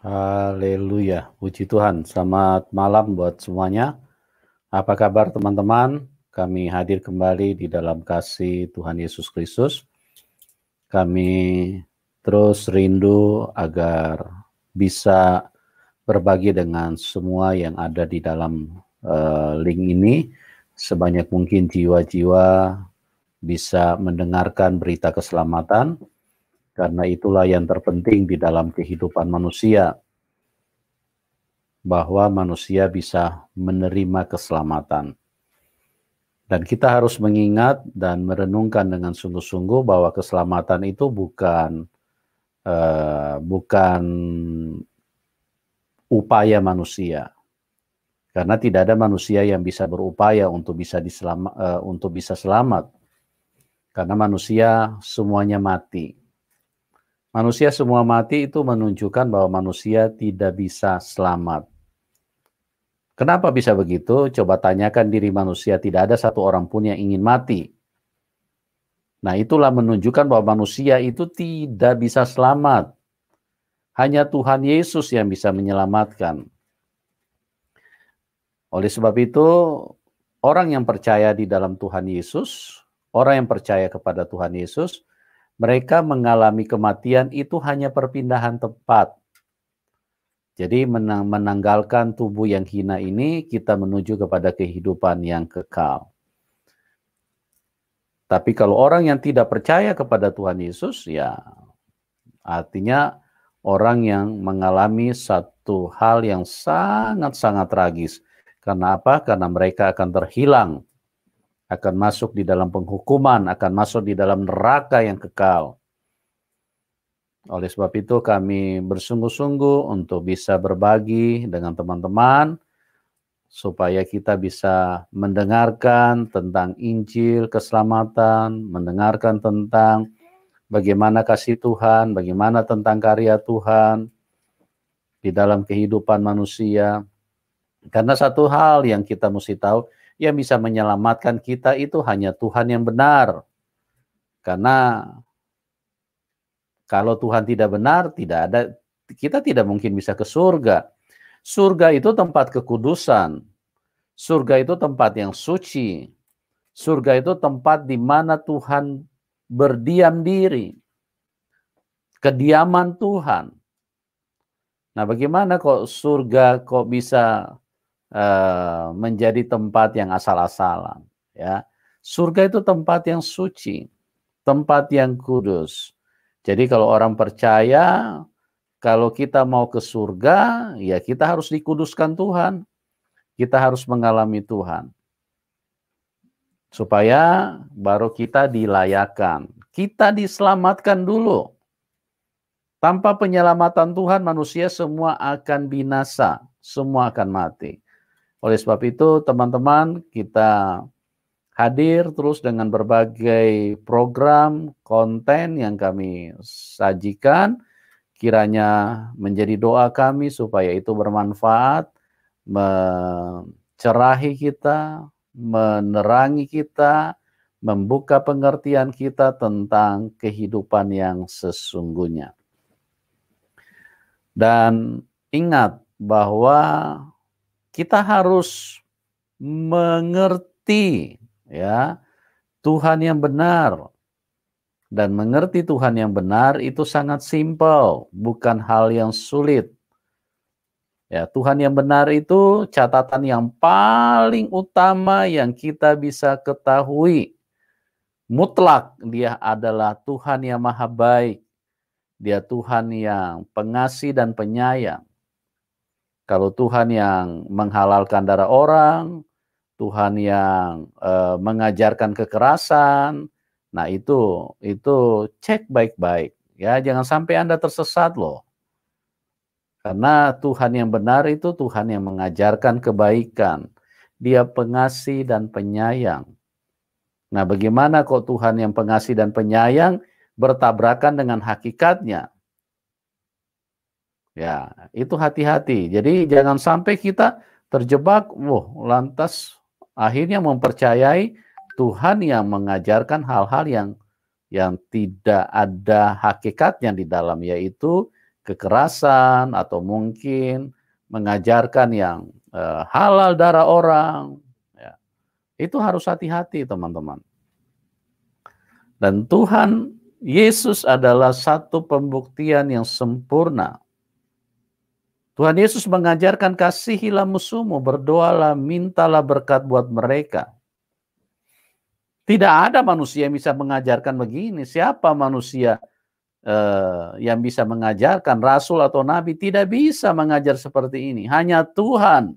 Haleluya, puji Tuhan. Selamat malam buat semuanya. Apa kabar teman-teman? Kami hadir kembali di dalam kasih Tuhan Yesus Kristus. Kami terus rindu agar bisa berbagi dengan semua yang ada di dalam link ini. Sebanyak mungkin jiwa-jiwa bisa mendengarkan berita keselamatan, karena itulah yang terpenting di dalam kehidupan manusia, bahwa manusia bisa menerima keselamatan. Dan kita harus mengingat dan merenungkan dengan sungguh-sungguh bahwa keselamatan itu bukan upaya manusia. Karena tidak ada manusia yang bisa berupaya untuk bisa selamat. Karena manusia semuanya mati. Manusia semua mati itu menunjukkan bahwa manusia tidak bisa selamat. Kenapa bisa begitu? Coba tanyakan diri manusia, tidak ada satu orang pun yang ingin mati. Nah, itulah menunjukkan bahwa manusia itu tidak bisa selamat. Hanya Tuhan Yesus yang bisa menyelamatkan. Oleh sebab itu, orang yang percaya di dalam Tuhan Yesus, orang yang percaya kepada Tuhan Yesus, mereka mengalami kematian itu hanya perpindahan tempat. Jadi menanggalkan tubuh yang hina ini, kita menuju kepada kehidupan yang kekal. Tapi kalau orang yang tidak percaya kepada Tuhan Yesus, ya artinya orang yang mengalami satu hal yang sangat-sangat tragis. Karena apa? Karena mereka akan terhilang, akan masuk di dalam penghukuman, akan masuk di dalam neraka yang kekal. Oleh sebab itu kami bersungguh-sungguh untuk bisa berbagi dengan teman-teman, supaya kita bisa mendengarkan tentang Injil keselamatan, mendengarkan tentang bagaimana kasih Tuhan, bagaimana tentang karya Tuhan di dalam kehidupan manusia. Karena satu hal yang kita mesti tahu, yang bisa menyelamatkan kita itu hanya Tuhan yang benar. Karena kalau Tuhan tidak benar, kita tidak mungkin bisa ke surga. Surga itu tempat kekudusan. Surga itu tempat yang suci. Surga itu tempat di mana Tuhan berdiam diri. Kediaman Tuhan. Nah, bagaimana kok surga kok bisa menjadi tempat yang asal-asalan? Ya, surga itu tempat yang suci, tempat yang kudus. Jadi kalau orang percaya, kalau kita mau ke surga, ya kita harus dikuduskan Tuhan. Kita harus mengalami Tuhan. Supaya baru kita dilayakan. Kita diselamatkan dulu. Tanpa penyelamatan Tuhan, manusia semua akan binasa. Semua akan mati. Oleh sebab itu, teman-teman, kita hadir terus dengan berbagai program, konten yang kami sajikan. Kiranya menjadi doa kami supaya itu bermanfaat, mencerahi kita, menerangi kita, membuka pengertian kita tentang kehidupan yang sesungguhnya. Dan ingat bahwa kita harus mengerti ya Tuhan yang benar. Dan mengerti Tuhan yang benar itu sangat simpel, bukan hal yang sulit. Ya, Tuhan yang benar itu catatan yang paling utama yang kita bisa ketahui. Mutlak dia adalah Tuhan yang maha baik. Dia Tuhan yang pengasih dan penyayang. Kalau Tuhan yang menghalalkan darah orang, Tuhan yang mengajarkan kekerasan, nah itu cek baik-baik. Ya, jangan sampai Anda tersesat loh. Karena Tuhan yang benar itu Tuhan yang mengajarkan kebaikan. Dia pengasih dan penyayang. Nah, bagaimana kok Tuhan yang pengasih dan penyayang bertabrakan dengan hakikatnya? Ya, itu hati-hati. Jadi jangan sampai kita terjebak, lantas akhirnya mempercayai Tuhan yang mengajarkan hal-hal yang tidak ada hakikatnya di dalam, yaitu kekerasan atau mungkin mengajarkan yang halal darah orang. Ya. Itu harus hati-hati teman-teman. Dan Tuhan Yesus adalah satu pembuktian yang sempurna. Tuhan Yesus mengajarkan kasihilah musuhmu, berdoalah, mintalah berkat buat mereka. Tidak ada manusia yang bisa mengajarkan begini. Siapa manusia yang bisa mengajarkan, rasul atau nabi tidak bisa mengajar seperti ini. Hanya Tuhan.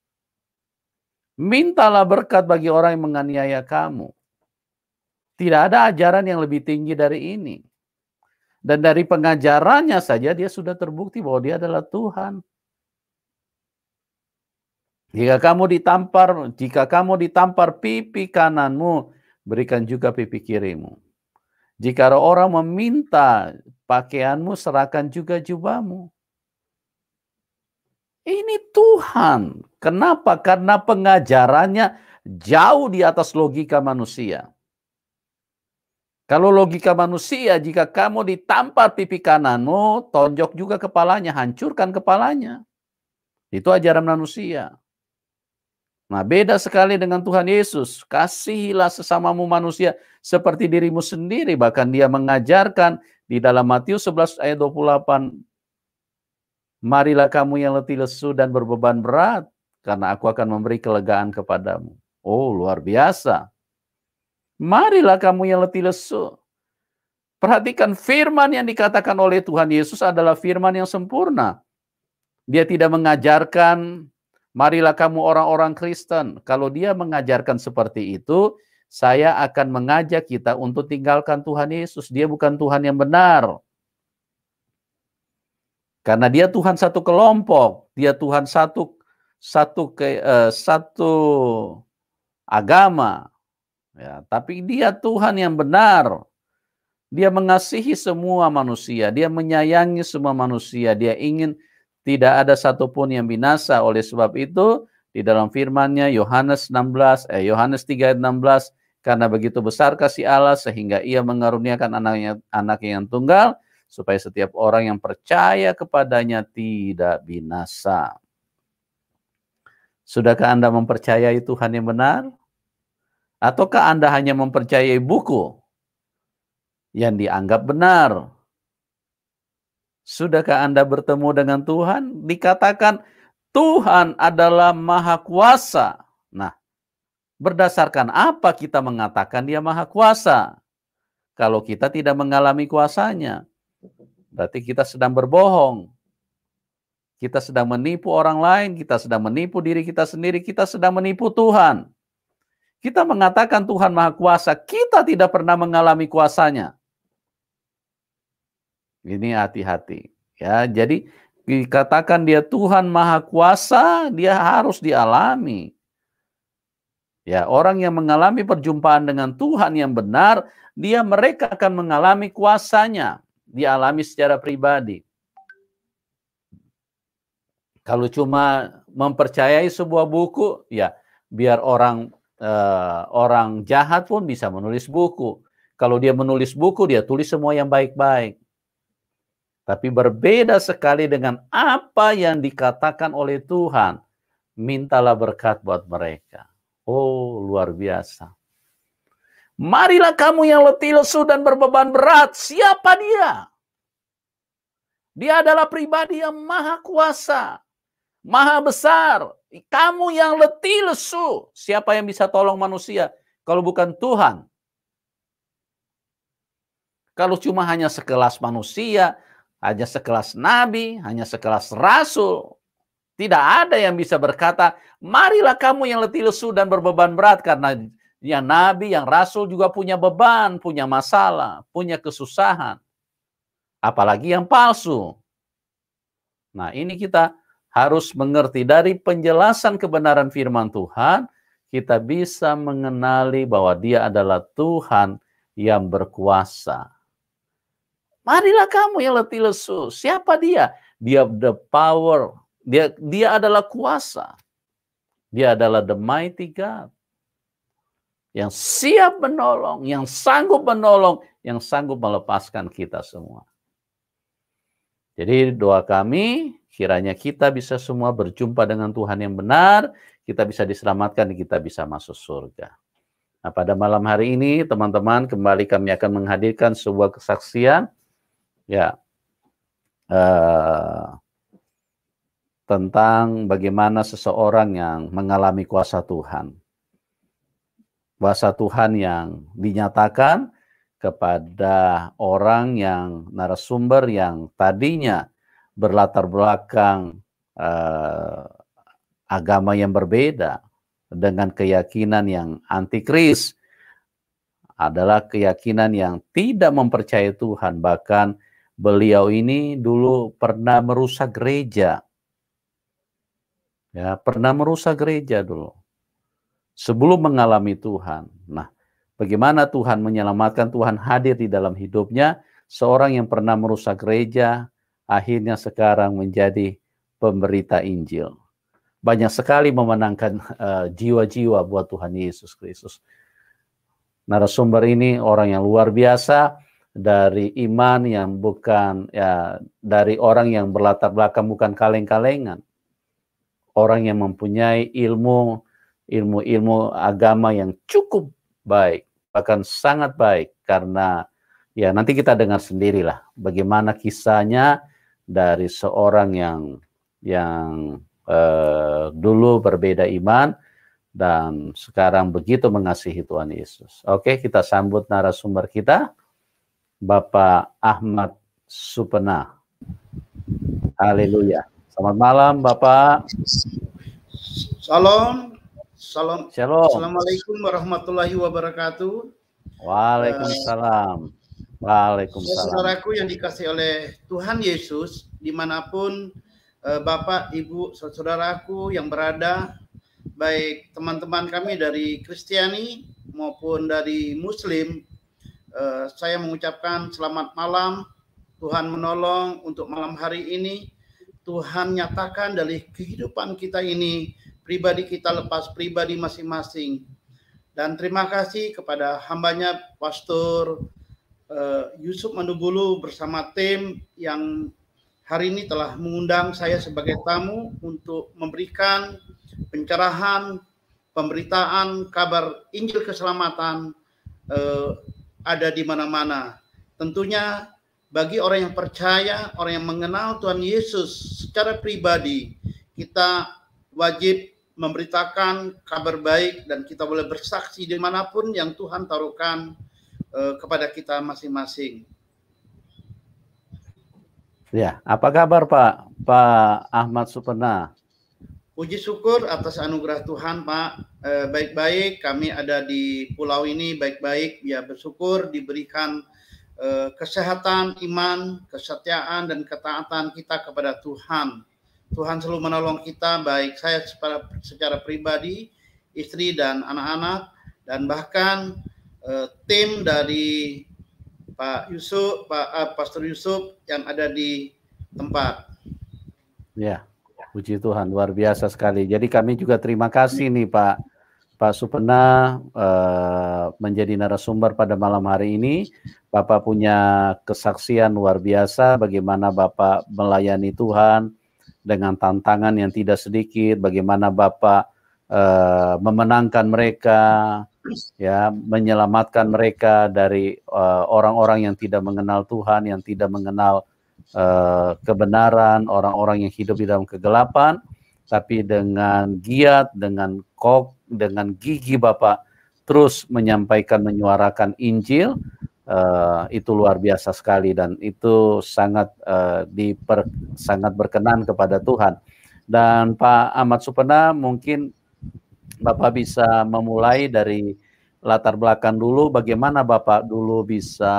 Mintalah berkat bagi orang yang menganiaya kamu. Tidak ada ajaran yang lebih tinggi dari ini. Dan dari pengajarannya saja dia sudah terbukti bahwa dia adalah Tuhan. Jika kamu ditampar pipi kananmu, berikan juga pipi kirimu. Jika orang meminta pakaianmu, serahkan juga jubahmu. Ini Tuhan. Kenapa? Karena pengajarannya jauh di atas logika manusia. Kalau logika manusia, jika kamu ditampar pipi kananmu, tonjok juga kepalanya, hancurkan kepalanya. Itu ajaran manusia. Nah, beda sekali dengan Tuhan Yesus. Kasihilah sesamamu manusia seperti dirimu sendiri. Bahkan dia mengajarkan di dalam Matius 11 ayat 28. Marilah kamu yang letih lesu dan berbeban berat, karena aku akan memberi kelegaan kepadamu. Oh, luar biasa. Marilah kamu yang letih lesu. Perhatikan firman yang dikatakan oleh Tuhan Yesus adalah firman yang sempurna. Dia tidak mengajarkan, marilah kamu orang-orang Kristen. Kalau dia mengajarkan seperti itu, saya akan mengajak kita untuk tinggalkan Tuhan Yesus. Dia bukan Tuhan yang benar. Karena dia Tuhan satu kelompok. Dia Tuhan satu agama. Ya, tapi dia Tuhan yang benar. Dia mengasihi semua manusia. Dia menyayangi semua manusia. Dia ingin tidak ada satupun yang binasa. Oleh sebab itu, di dalam firman-Nya Yohanes 3 ayat 16, karena begitu besar kasih Allah sehingga ia mengaruniakan anaknya yang tunggal, supaya setiap orang yang percaya kepadanya tidak binasa. Sudahkah Anda mempercayai Tuhan yang benar? Ataukah Anda hanya mempercayai buku yang dianggap benar? Sudahkah Anda bertemu dengan Tuhan? Dikatakan Tuhan adalah Maha Kuasa. Nah, berdasarkan apa kita mengatakan dia Maha Kuasa? Kalau kita tidak mengalami kuasanya, berarti kita sedang berbohong. Kita sedang menipu orang lain, kita sedang menipu diri kita sendiri, kita sedang menipu Tuhan. Kita mengatakan Tuhan Maha Kuasa, kita tidak pernah mengalami kuasanya. Ini hati-hati. Ya, jadi dikatakan dia Tuhan Maha Kuasa, dia harus dialami. Ya, orang yang mengalami perjumpaan dengan Tuhan yang benar, mereka akan mengalami kuasanya, dialami secara pribadi. Kalau cuma mempercayai sebuah buku, ya biar orang jahat pun bisa menulis buku. Kalau dia menulis buku, dia tulis semua yang baik-baik. Tapi berbeda sekali dengan apa yang dikatakan oleh Tuhan. Mintalah berkat buat mereka. Oh, luar biasa. Marilah kamu yang letih lesu dan berbeban berat. Siapa dia? Dia adalah pribadi yang maha kuasa, maha besar. Kamu yang letih lesu, siapa yang bisa tolong manusia kalau bukan Tuhan? Kalau cuma hanya sekelas manusia, hanya sekelas nabi, hanya sekelas rasul, tidak ada yang bisa berkata, marilah kamu yang letih lesu dan berbeban berat, karena yang nabi, yang rasul juga punya beban, punya masalah, punya kesusahan. Apalagi yang palsu. Nah, ini kita harus mengerti dari penjelasan kebenaran firman Tuhan, kita bisa mengenali bahwa dia adalah Tuhan yang berkuasa. Marilah kamu yang letih lesu. Siapa dia? Dia the power. Dia adalah kuasa. Dia adalah the mighty God. Yang siap menolong, yang sanggup menolong, yang sanggup melepaskan kita semua. Jadi doa kami, kiranya kita bisa semua berjumpa dengan Tuhan yang benar, kita bisa diselamatkan, kita bisa masuk surga. Nah, pada malam hari ini, teman-teman, kembali kami akan menghadirkan sebuah kesaksian, ya, tentang bagaimana seseorang yang mengalami kuasa Tuhan. Kuasa Tuhan yang dinyatakan kepada orang yang narasumber yang tadinya berlatar belakang agama yang berbeda dengan keyakinan yang antikris, adalah keyakinan yang tidak mempercayai Tuhan. Bahkan beliau ini dulu pernah merusak gereja. Ya, pernah merusak gereja dulu sebelum mengalami Tuhan. Nah, bagaimana Tuhan menyelamatkan, Tuhan hadir di dalam hidupnya, seorang yang pernah merusak gereja, akhirnya sekarang menjadi pemberita Injil. Banyak sekali memenangkan jiwa-jiwa buat Tuhan Yesus Kristus. Narasumber ini orang yang luar biasa, dari iman yang bukan, ya, dari orang yang berlatar belakang bukan kaleng-kalengan. Orang yang mempunyai ilmu agama yang cukup baik, bahkan sangat baik, karena ya nanti kita dengar sendirilah bagaimana kisahnya dari seorang yang dulu berbeda iman dan sekarang begitu mengasihi Tuhan Yesus. Oke, kita sambut narasumber kita, Bapak Ahmad Supena. Haleluya. Selamat malam, Bapak. Salam. Shalom. Assalamualaikum warahmatullahi wabarakatuh. Waalaikumsalam. Waalaikumsalam. Saudaraku yang dikasihi oleh Tuhan Yesus, dimanapun Bapak, Ibu, saudaraku yang berada, baik teman-teman kami dari Kristiani maupun dari Muslim, saya mengucapkan selamat malam. Tuhan menolong untuk malam hari ini. Tuhan nyatakan dari kehidupan kita ini, pribadi kita lepas pribadi masing-masing. Dan terima kasih kepada hambanya Pastor Yusuf Mandubulu bersama tim yang hari ini telah mengundang saya sebagai tamu untuk memberikan pencerahan, pemberitaan, kabar Injil keselamatan ada di mana-mana. Tentunya bagi orang yang percaya, orang yang mengenal Tuhan Yesus secara pribadi, kita wajib memberitakan kabar baik dan kita boleh bersaksi dimanapun yang Tuhan taruhkan kepada kita masing-masing. Ya, apa kabar Pak Ahmad Supena? Puji syukur atas anugerah Tuhan, Pak. Baik-baik, kami ada di pulau ini baik-baik, ya bersyukur diberikan kesehatan, iman, kesetiaan, dan ketaatan kita kepada Tuhan. Tuhan selalu menolong kita, baik saya secara pribadi, istri dan anak-anak, dan bahkan tim dari Pak Yusuf, Pastor Yusuf yang ada di tempat. Ya, puji Tuhan, luar biasa sekali. Jadi kami juga terima kasih nih Pak Supena menjadi narasumber pada malam hari ini. Bapak punya kesaksian luar biasa bagaimana Bapak melayani Tuhan dengan tantangan yang tidak sedikit, bagaimana Bapak memenangkan mereka, ya, menyelamatkan mereka dari orang-orang yang tidak mengenal Tuhan, yang tidak mengenal kebenaran, orang-orang yang hidup di dalam kegelapan, tapi dengan giat, dengan gigi Bapak terus menyampaikan, menyuarakan Injil. Itu luar biasa sekali dan itu sangat sangat berkenan kepada Tuhan. Dan Pak Ahmad Supena, mungkin Bapak bisa memulai dari latar belakang dulu, bagaimana Bapak dulu bisa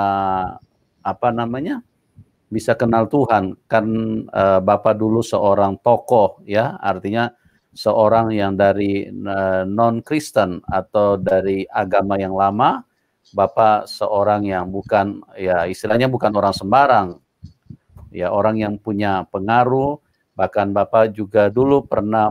bisa kenal Tuhan. Kan Bapak dulu seorang tokoh, ya, artinya seorang yang dari non-Kristen atau dari agama yang lama. Bapak seorang yang bukan, ya istilahnya bukan orang sembarang, ya orang yang punya pengaruh. Bahkan Bapak juga dulu pernah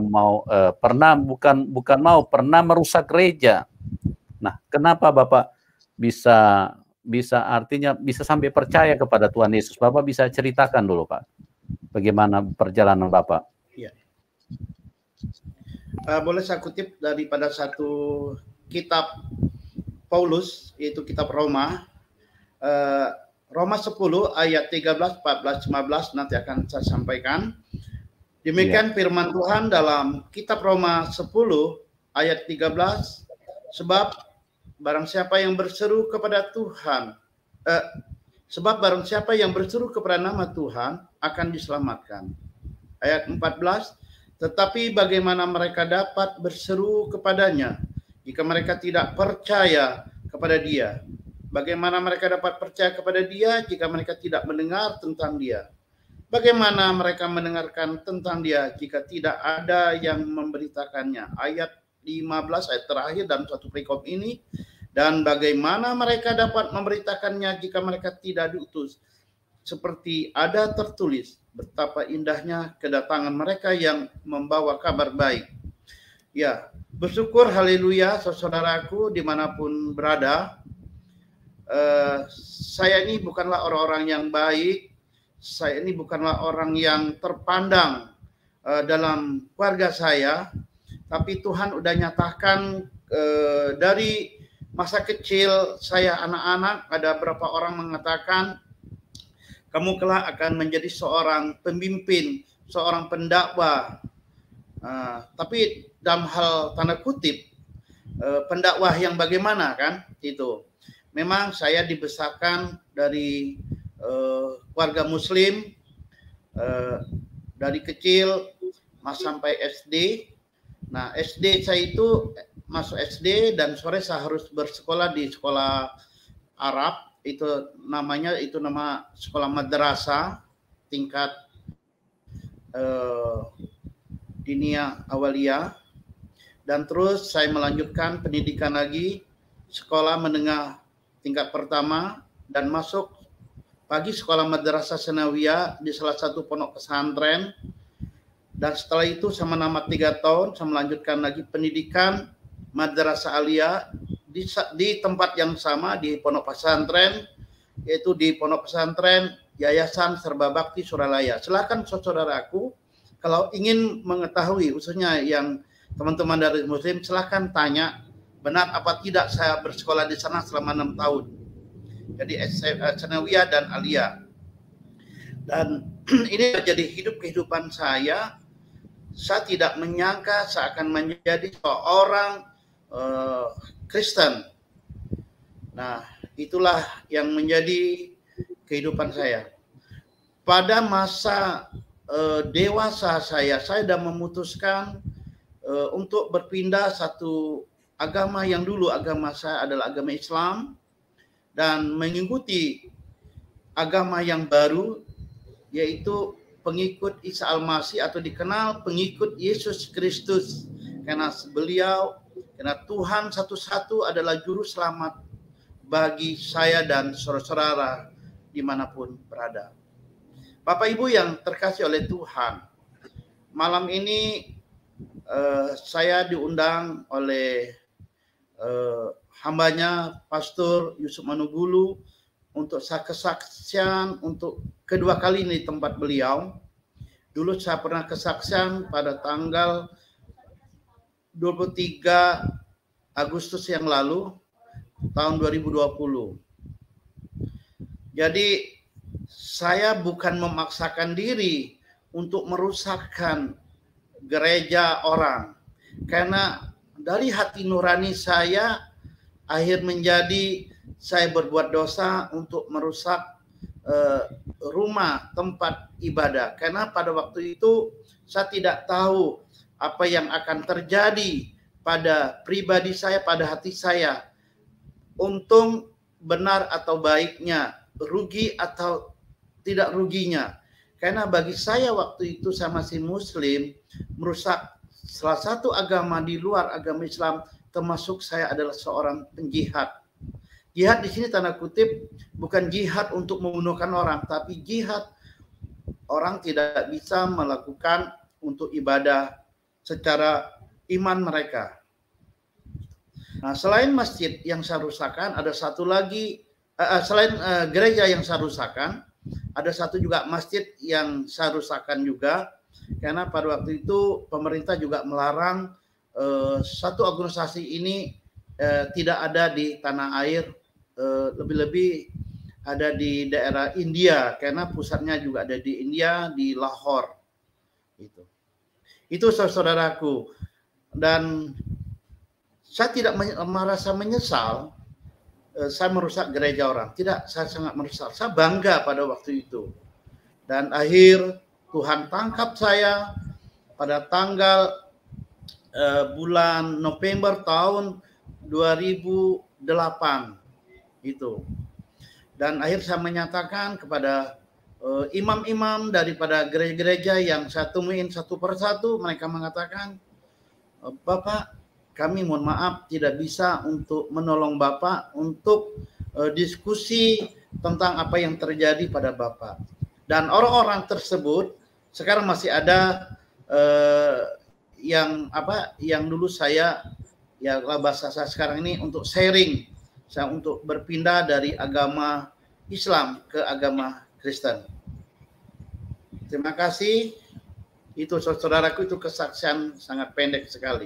merusak gereja. Nah, kenapa Bapak bisa artinya bisa sampai percaya kepada Tuhan Yesus? Bapak bisa ceritakan dulu, Pak. Bagaimana perjalanan Bapak? Ya. Boleh saya kutip daripada satu kitab Paulus, yaitu kitab Roma. Roma 10 ayat 13, 14, 15 nanti akan saya sampaikan. Demikian firman Tuhan dalam kitab Roma 10 ayat 13, sebab barang siapa yang berseru kepada Tuhan, sebab barang siapa yang berseru kepada nama Tuhan akan diselamatkan. Ayat 14, tetapi bagaimana mereka dapat berseru kepadanya jika mereka tidak percaya kepada Dia? Bagaimana mereka dapat percaya kepada Dia jika mereka tidak mendengar tentang Dia? Bagaimana mereka mendengarkan tentang Dia jika tidak ada yang memberitakannya? Ayat 15, ayat terakhir dalam satu perikop ini. Dan bagaimana mereka dapat memberitakannya jika mereka tidak diutus? Seperti ada tertulis, betapa indahnya kedatangan mereka yang membawa kabar baik. Ya, bersyukur haleluya saudaraku dimanapun berada. Saya ini bukanlah orang-orang yang baik. Saya ini bukanlah orang yang terpandang dalam keluarga saya, tapi Tuhan udah nyatakan dari masa kecil saya anak-anak, ada beberapa orang mengatakan kamu kelak akan menjadi seorang pemimpin, seorang pendakwah. Tapi dalam hal tanda kutip pendakwah yang bagaimana kan itu. Memang saya dibesarkan dari keluarga Muslim, dari kecil sampai SD. Nah, SD saya itu masuk SD dan sore saya harus bersekolah di sekolah Arab. Itu nama sekolah madrasah tingkat diniyah awaliyah. Dan terus saya melanjutkan pendidikan lagi sekolah menengah tingkat pertama dan masuk pagi sekolah madrasah sanawiyah di salah satu pondok pesantren. Dan setelah itu sama nama 3 tahun saya melanjutkan lagi pendidikan madrasah aliyah di tempat yang sama di pondok pesantren, yaitu di pondok pesantren Yayasan Serba Bakti Suralaya. Silakan saudaraku kalau ingin mengetahui, khususnya yang teman-teman dari Muslim, silakan tanya benar apa tidak saya bersekolah di sana selama 6 tahun. Jadi sanawiyah dan aliyah. Dan ini menjadi kehidupan saya. Saya tidak menyangka saya akan menjadi seorang Kristen. Nah, itulah yang menjadi kehidupan saya. Pada masa dewasa saya sudah memutuskan untuk berpindah satu agama yang dulu agama saya adalah agama Islam dan mengikuti agama yang baru, yaitu pengikut Isa Al-Masih atau dikenal pengikut Yesus Kristus, karena Tuhan satu-satu adalah juru selamat bagi saya dan saudara-saudara dimanapun berada. Bapak Ibu yang terkasih oleh Tuhan, malam ini saya diundang oleh hambanya Pastor Yusuf Manugulu untuk kesaksian untuk kedua kali ini di tempat beliau. Dulu saya pernah kesaksian pada tanggal 23 Agustus yang lalu tahun 2020. Jadi saya bukan memaksakan diri untuk merusakkan gereja orang, karena dari hati nurani saya akhir menjadi saya berbuat dosa untuk merusak rumah tempat ibadah, karena pada waktu itu saya tidak tahu apa yang akan terjadi pada pribadi saya, pada hati saya. Untung benar atau baiknya, rugi atau tidak ruginya. Karena bagi saya waktu itu saya masih Muslim, merusak salah satu agama di luar agama Islam, termasuk saya adalah seorang penjihad. Jihad di sini tanda kutip bukan jihad untuk membunuhkan orang, tapi jihad orang tidak bisa melakukan untuk ibadah secara iman mereka. Nah, selain masjid yang saya rusakkan, ada satu lagi, selain gereja yang saya rusakkan, Ada satu juga masjid yang saya rusakkan juga, karena pada waktu itu pemerintah juga melarang satu organisasi ini tidak ada di tanah air, lebih-lebih ada di daerah India, karena pusatnya juga ada di India, di Lahore. Itu saudaraku. Dan saya tidak merasa menyesal saya merusak gereja orang. Tidak, saya sangat menyesal. Saya bangga pada waktu itu. Dan akhir Tuhan tangkap saya pada tanggal bulan November tahun 2008 itu. Dan akhir saya menyatakan kepada imam-imam daripada gereja-gereja yang saya temuin satu persatu, mereka mengatakan, Bapak, kami mohon maaf tidak bisa untuk menolong Bapak untuk diskusi tentang apa yang terjadi pada Bapak. Dan orang-orang tersebut sekarang masih ada yang dulu saya, ya bahasa saya sekarang ini untuk sharing, saya untuk berpindah dari agama Islam ke agama Kristen. Terima kasih. Itu saudaraku, itu kesaksian sangat pendek sekali.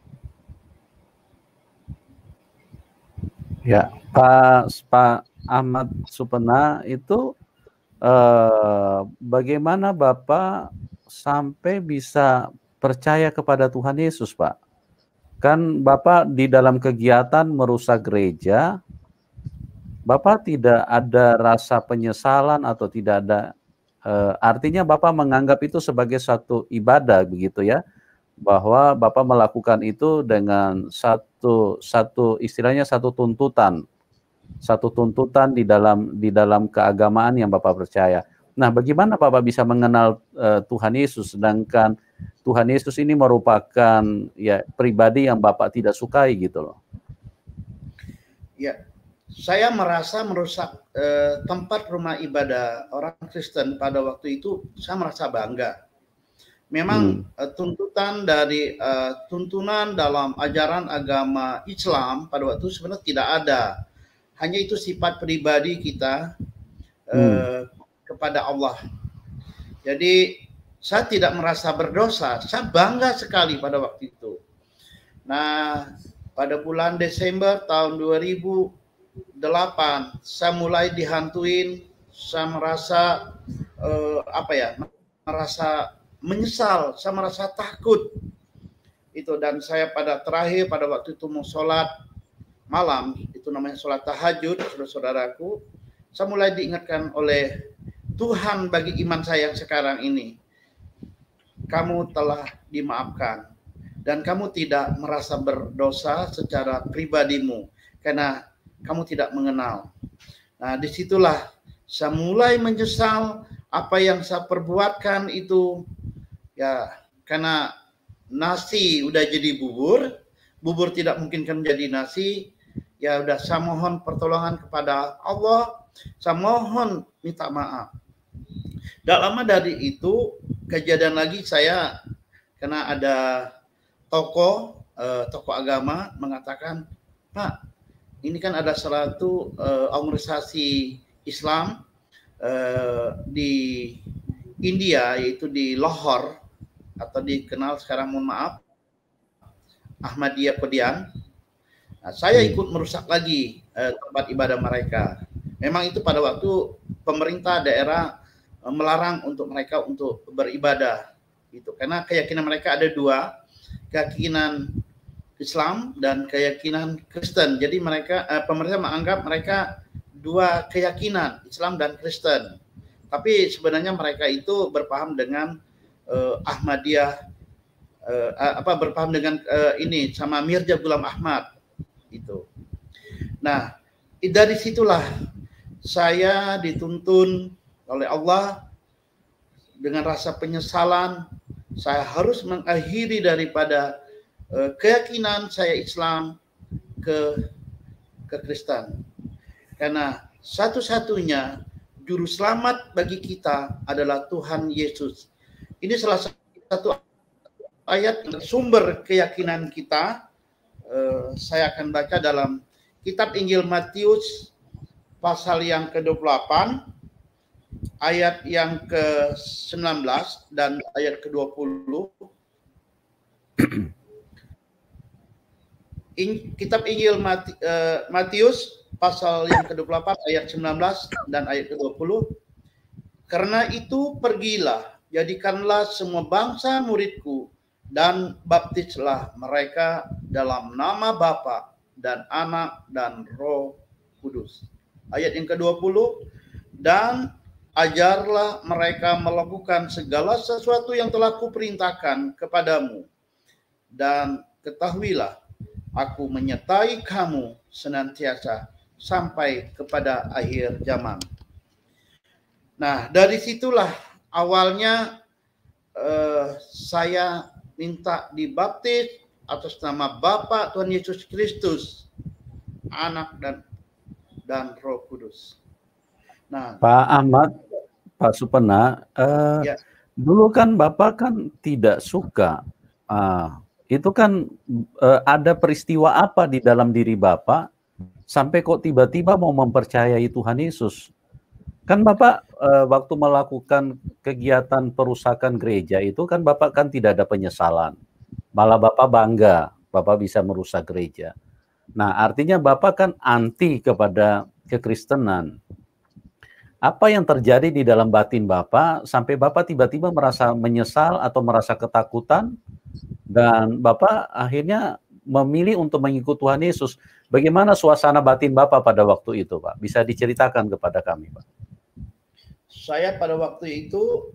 Ya, Pak Ahmad Supena itu bagaimana Bapak sampai bisa percaya kepada Tuhan Yesus, Pak? Kan Bapak di dalam kegiatan merusak gereja, Bapak tidak ada rasa penyesalan atau tidak ada, artinya Bapak menganggap itu sebagai satu ibadah begitu ya, bahwa Bapak melakukan itu dengan satu istilahnya satu tuntutan di dalam keagamaan yang Bapak percaya. Nah, bagaimana Bapak bisa mengenal Tuhan Yesus sedangkan Tuhan Yesus ini merupakan ya pribadi yang Bapak tidak sukai gitu loh? Ya, saya merasa merusak tempat rumah ibadah orang Kristen pada waktu itu, saya merasa bangga. Memang tuntunan dalam ajaran agama Islam pada waktu itu sebenarnya tidak ada. Hanya itu sifat pribadi kita kepada Allah. Jadi saya tidak merasa berdosa, saya bangga sekali pada waktu itu. Nah, pada bulan Desember tahun 2008 saya mulai dihantuin, saya merasa merasa menyesal, saya merasa takut itu. Dan saya pada waktu itu mau sholat malam, itu namanya sholat tahajud, saudara-saudaraku, saya mulai diingatkan oleh Tuhan bagi iman saya yang sekarang ini, kamu telah dimaafkan dan kamu tidak merasa berdosa secara pribadimu karena kamu tidak mengenal. Nah, disitulah saya mulai menyesal apa yang saya perbuatkan itu. Ya, karena nasi udah jadi bubur tidak mungkin kan jadi nasi. Ya udah, saya mohon pertolongan kepada Allah, saya mohon minta maaf. Tidak lama dari itu kejadian lagi, saya karena ada tokoh agama mengatakan, Pak, ini kan ada satu organisasi Islam di India, yaitu di Lahore, atau dikenal sekarang, mohon maaf, Ahmadiyah Qadian. Nah, saya ikut merusak lagi tempat ibadah mereka. Memang itu pada waktu pemerintah daerah melarang untuk mereka untuk beribadah itu, karena keyakinan mereka ada dua, keyakinan Islam dan keyakinan Kristen. Jadi mereka pemerintah menganggap mereka dua keyakinan, Islam dan Kristen. Tapi sebenarnya mereka itu berpaham dengan Ahmadiyah, berpaham dengan ini sama Mirza Ghulam Ahmad itu. Nah, dari situlah saya dituntun oleh Allah dengan rasa penyesalan. Saya harus mengakhiri daripada keyakinan saya Islam ke Kristen, karena satu-satunya juru selamat bagi kita adalah Tuhan Yesus. Ini salah satu ayat sumber keyakinan kita. Saya akan baca dalam kitab Injil Matius pasal yang ke-28 ayat yang ke-19 dan ayat ke-20. Kitab Injil Matius pasal yang ke-28 ayat 19 dan ayat ke-20. Karena itu pergilah, jadikanlah semua bangsa muridku, dan baptislah mereka dalam nama Bapa dan Anak dan Roh Kudus. Ayat yang ke-20, dan ajarlah mereka melakukan segala sesuatu yang telah kuperintahkan kepadamu, dan ketahuilah, aku menyertai kamu senantiasa sampai kepada akhir zaman. Nah, dari situlah awalnya saya minta dibaptis atas nama Bapa Tuhan Yesus Kristus, Anak dan Roh Kudus. Nah, Pak Ahmad, Pak Supena, ya, dulu kan Bapak kan tidak suka. Itu kan ada peristiwa apa di dalam diri Bapak sampai kok tiba-tiba mau mempercayai Tuhan Yesus? Kan Bapak waktu melakukan kegiatan perusakan gereja itu kan Bapak kan tidak ada penyesalan. Malah Bapak bangga, Bapak bisa merusak gereja. Nah, artinya Bapak kan anti kepada kekristenan. Apa yang terjadi di dalam batin Bapak sampai Bapak tiba-tiba merasa menyesal atau merasa ketakutan dan Bapak akhirnya memilih untuk mengikut Tuhan Yesus. Bagaimana suasana batin Bapak pada waktu itu, Pak? Bisa diceritakan kepada kami, Pak? Saya pada waktu itu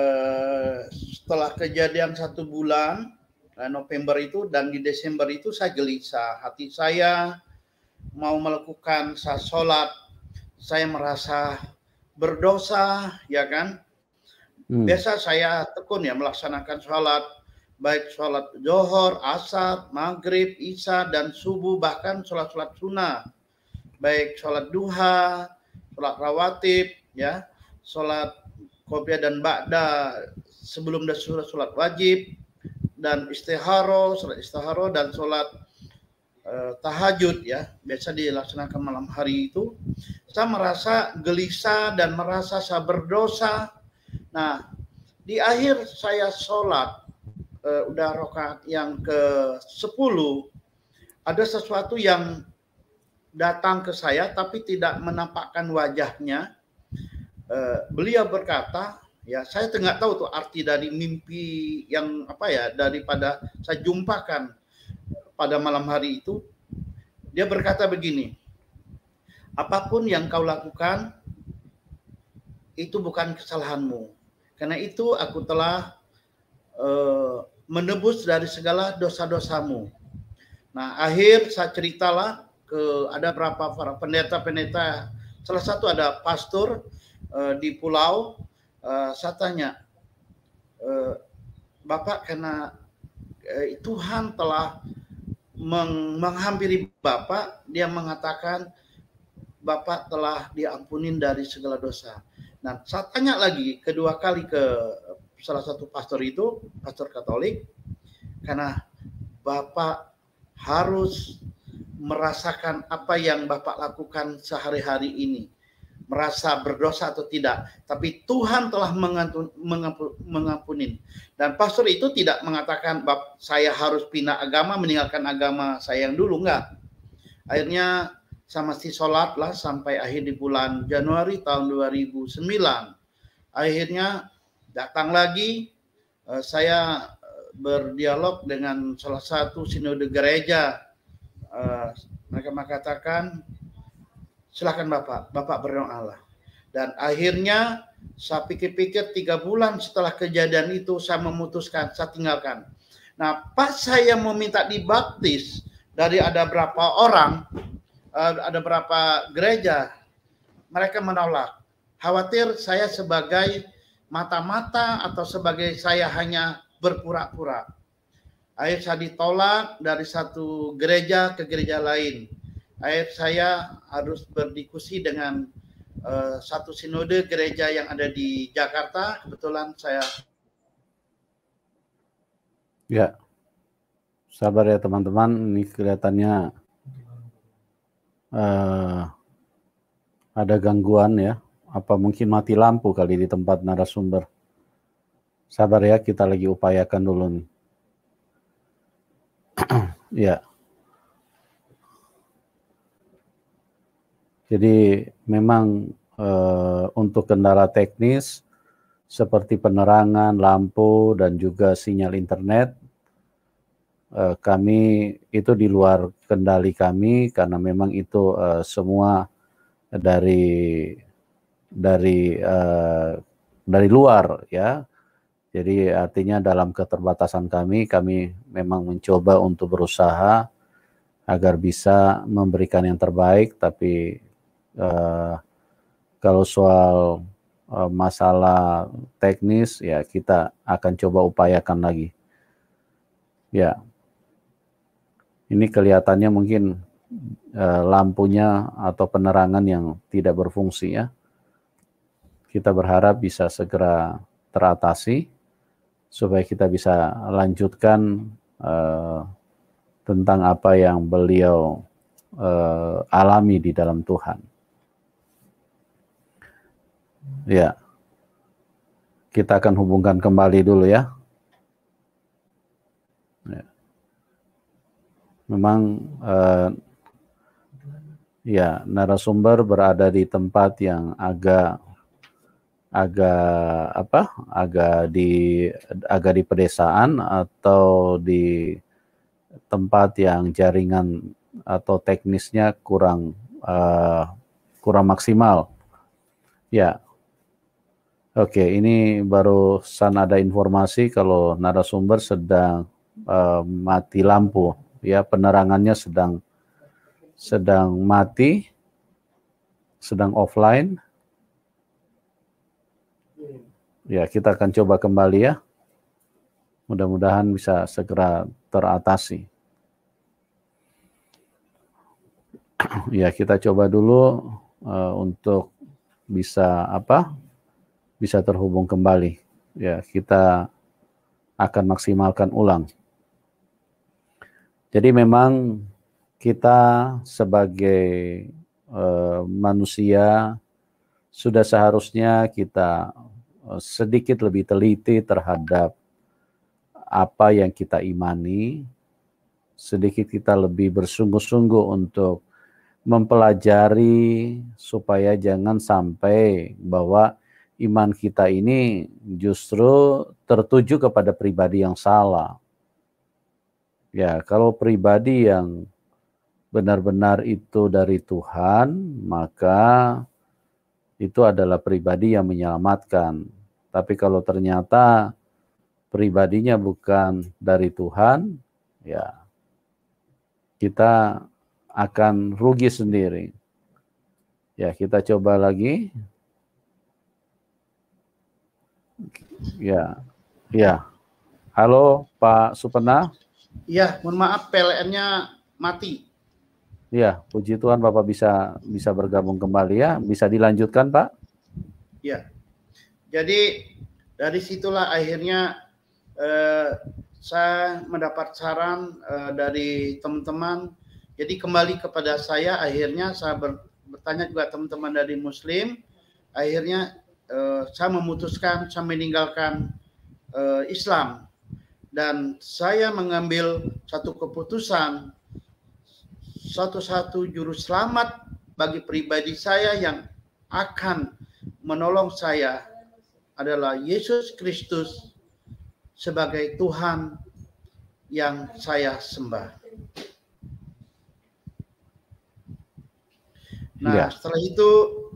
setelah kejadian 1 bulan November itu, dan di Desember itu saya gelisah. Hati saya mau melakukan sholat, saya merasa berdosa, ya kan? Biasa saya tekun ya melaksanakan sholat, baik sholat Zohor, Asar, Maghrib, Isya, dan Subuh, bahkan sholat-sholat sunnah, baik sholat duha, sholat rawatib, ya, sholat qobliyah dan ba'da sebelum dan sholat wajib, dan sholat istiharo dan sholat tahajud, ya, biasa dilaksanakan malam hari itu. Saya merasa gelisah dan merasa saya berdosa. Nah, di akhir saya sholat udah rakaat yang ke-10, ada sesuatu yang datang ke saya tapi tidak menampakkan wajahnya. Beliau berkata, ya, saya nggak tahu tuh arti dari mimpi yang apa ya, daripada saya jumpakan pada malam hari itu. Dia berkata begini, apapun yang kau lakukan itu bukan kesalahanmu, karena itu aku telah menebus dari segala dosa-dosamu. Nah, akhir saya ceritalah ke ada berapa para pendeta-pendeta, salah satu ada pastor di pulau. Saya tanya, Bapak, karena Tuhan telah menghampiri Bapak, dia mengatakan Bapak telah diampunin dari segala dosa. Nah, saya tanya lagi kedua kali ke salah satu pastor itu, pastor Katolik, karena Bapak harus merasakan apa yang Bapak lakukan sehari-hari ini, merasa berdosa atau tidak, tapi Tuhan telah mengampunin. Dan pastor itu tidak mengatakan saya harus pindah agama, meninggalkan agama saya yang dulu, enggak. Akhirnya saya masih sholat lah sampai akhir di bulan Januari tahun 2009. Akhirnya datang lagi, saya berdialog dengan salah satu sinode gereja. Mereka mengatakan, silakan Bapak berdoa. Dan akhirnya saya pikir-pikir 3 bulan setelah kejadian itu saya memutuskan, saya tinggalkan. Nah, pas saya mau minta dibaptis, dari ada berapa orang, ada berapa gereja, mereka menolak. Khawatir saya sebagai mata-mata atau sebagai saya hanya berpura-pura. Akhirnya saya ditolak dari satu gereja ke gereja lain. Akhirnya saya harus berdiskusi dengan satu sinode gereja yang ada di Jakarta. Kebetulan saya. Ya, sabar ya teman-teman. Ini kelihatannya ada gangguan ya. Apa mungkin mati lampu kali di tempat narasumber. Sabar ya, kita lagi upayakan dulu nih. Ya. Jadi memang untuk kendala teknis seperti penerangan, lampu, dan juga sinyal internet, kami itu di luar kendali kami karena memang itu semua dari luar ya. Jadi artinya dalam keterbatasan kami memang mencoba untuk berusaha agar bisa memberikan yang terbaik, tapi kalau soal masalah teknis ya kita akan coba upayakan lagi. Ya, ini kelihatannya mungkin lampunya atau penerangan yang tidak berfungsi ya. Kita berharap bisa segera teratasi supaya kita bisa lanjutkan tentang apa yang beliau alami di dalam Tuhan. Ya, kita akan hubungkan kembali dulu ya. Ya. Memang ya narasumber berada di tempat yang agak di pedesaan atau di tempat yang jaringan atau teknisnya kurang maksimal. Ya. Oke, ini barusan ada informasi kalau narasumber sedang mati lampu, ya, penerangannya sedang mati, sedang offline. Ya, kita akan coba kembali ya. Mudah-mudahan bisa segera teratasi. Ya, kita coba dulu untuk bisa terhubung kembali. Ya, kita akan maksimalkan ulang. Jadi memang kita sebagai manusia sudah seharusnya kita sedikit lebih teliti terhadap apa yang kita imani, sedikit kita lebih bersungguh-sungguh untuk mempelajari supaya jangan sampai bahwa iman kita ini justru tertuju kepada pribadi yang salah. Ya, kalau pribadi yang benar-benar itu dari Tuhan, maka itu adalah pribadi yang menyelamatkan. Tapi kalau ternyata pribadinya bukan dari Tuhan, ya kita akan rugi sendiri. Ya, kita coba lagi. Ya, ya. Halo Pak Supena. Iya, mohon maaf PLN-nya mati. Ya, puji Tuhan Bapak bisa bergabung kembali ya. Bisa dilanjutkan Pak? Ya, jadi dari situlah akhirnya saya mendapat saran dari teman-teman. Jadi kembali kepada saya, akhirnya saya bertanya juga teman-teman dari Muslim. Akhirnya saya memutuskan, saya meninggalkan Islam. Dan saya mengambil satu keputusan, satu-satu juru selamat bagi pribadi saya yang akan menolong saya adalah Yesus Kristus sebagai Tuhan yang saya sembah. Nah, setelah itu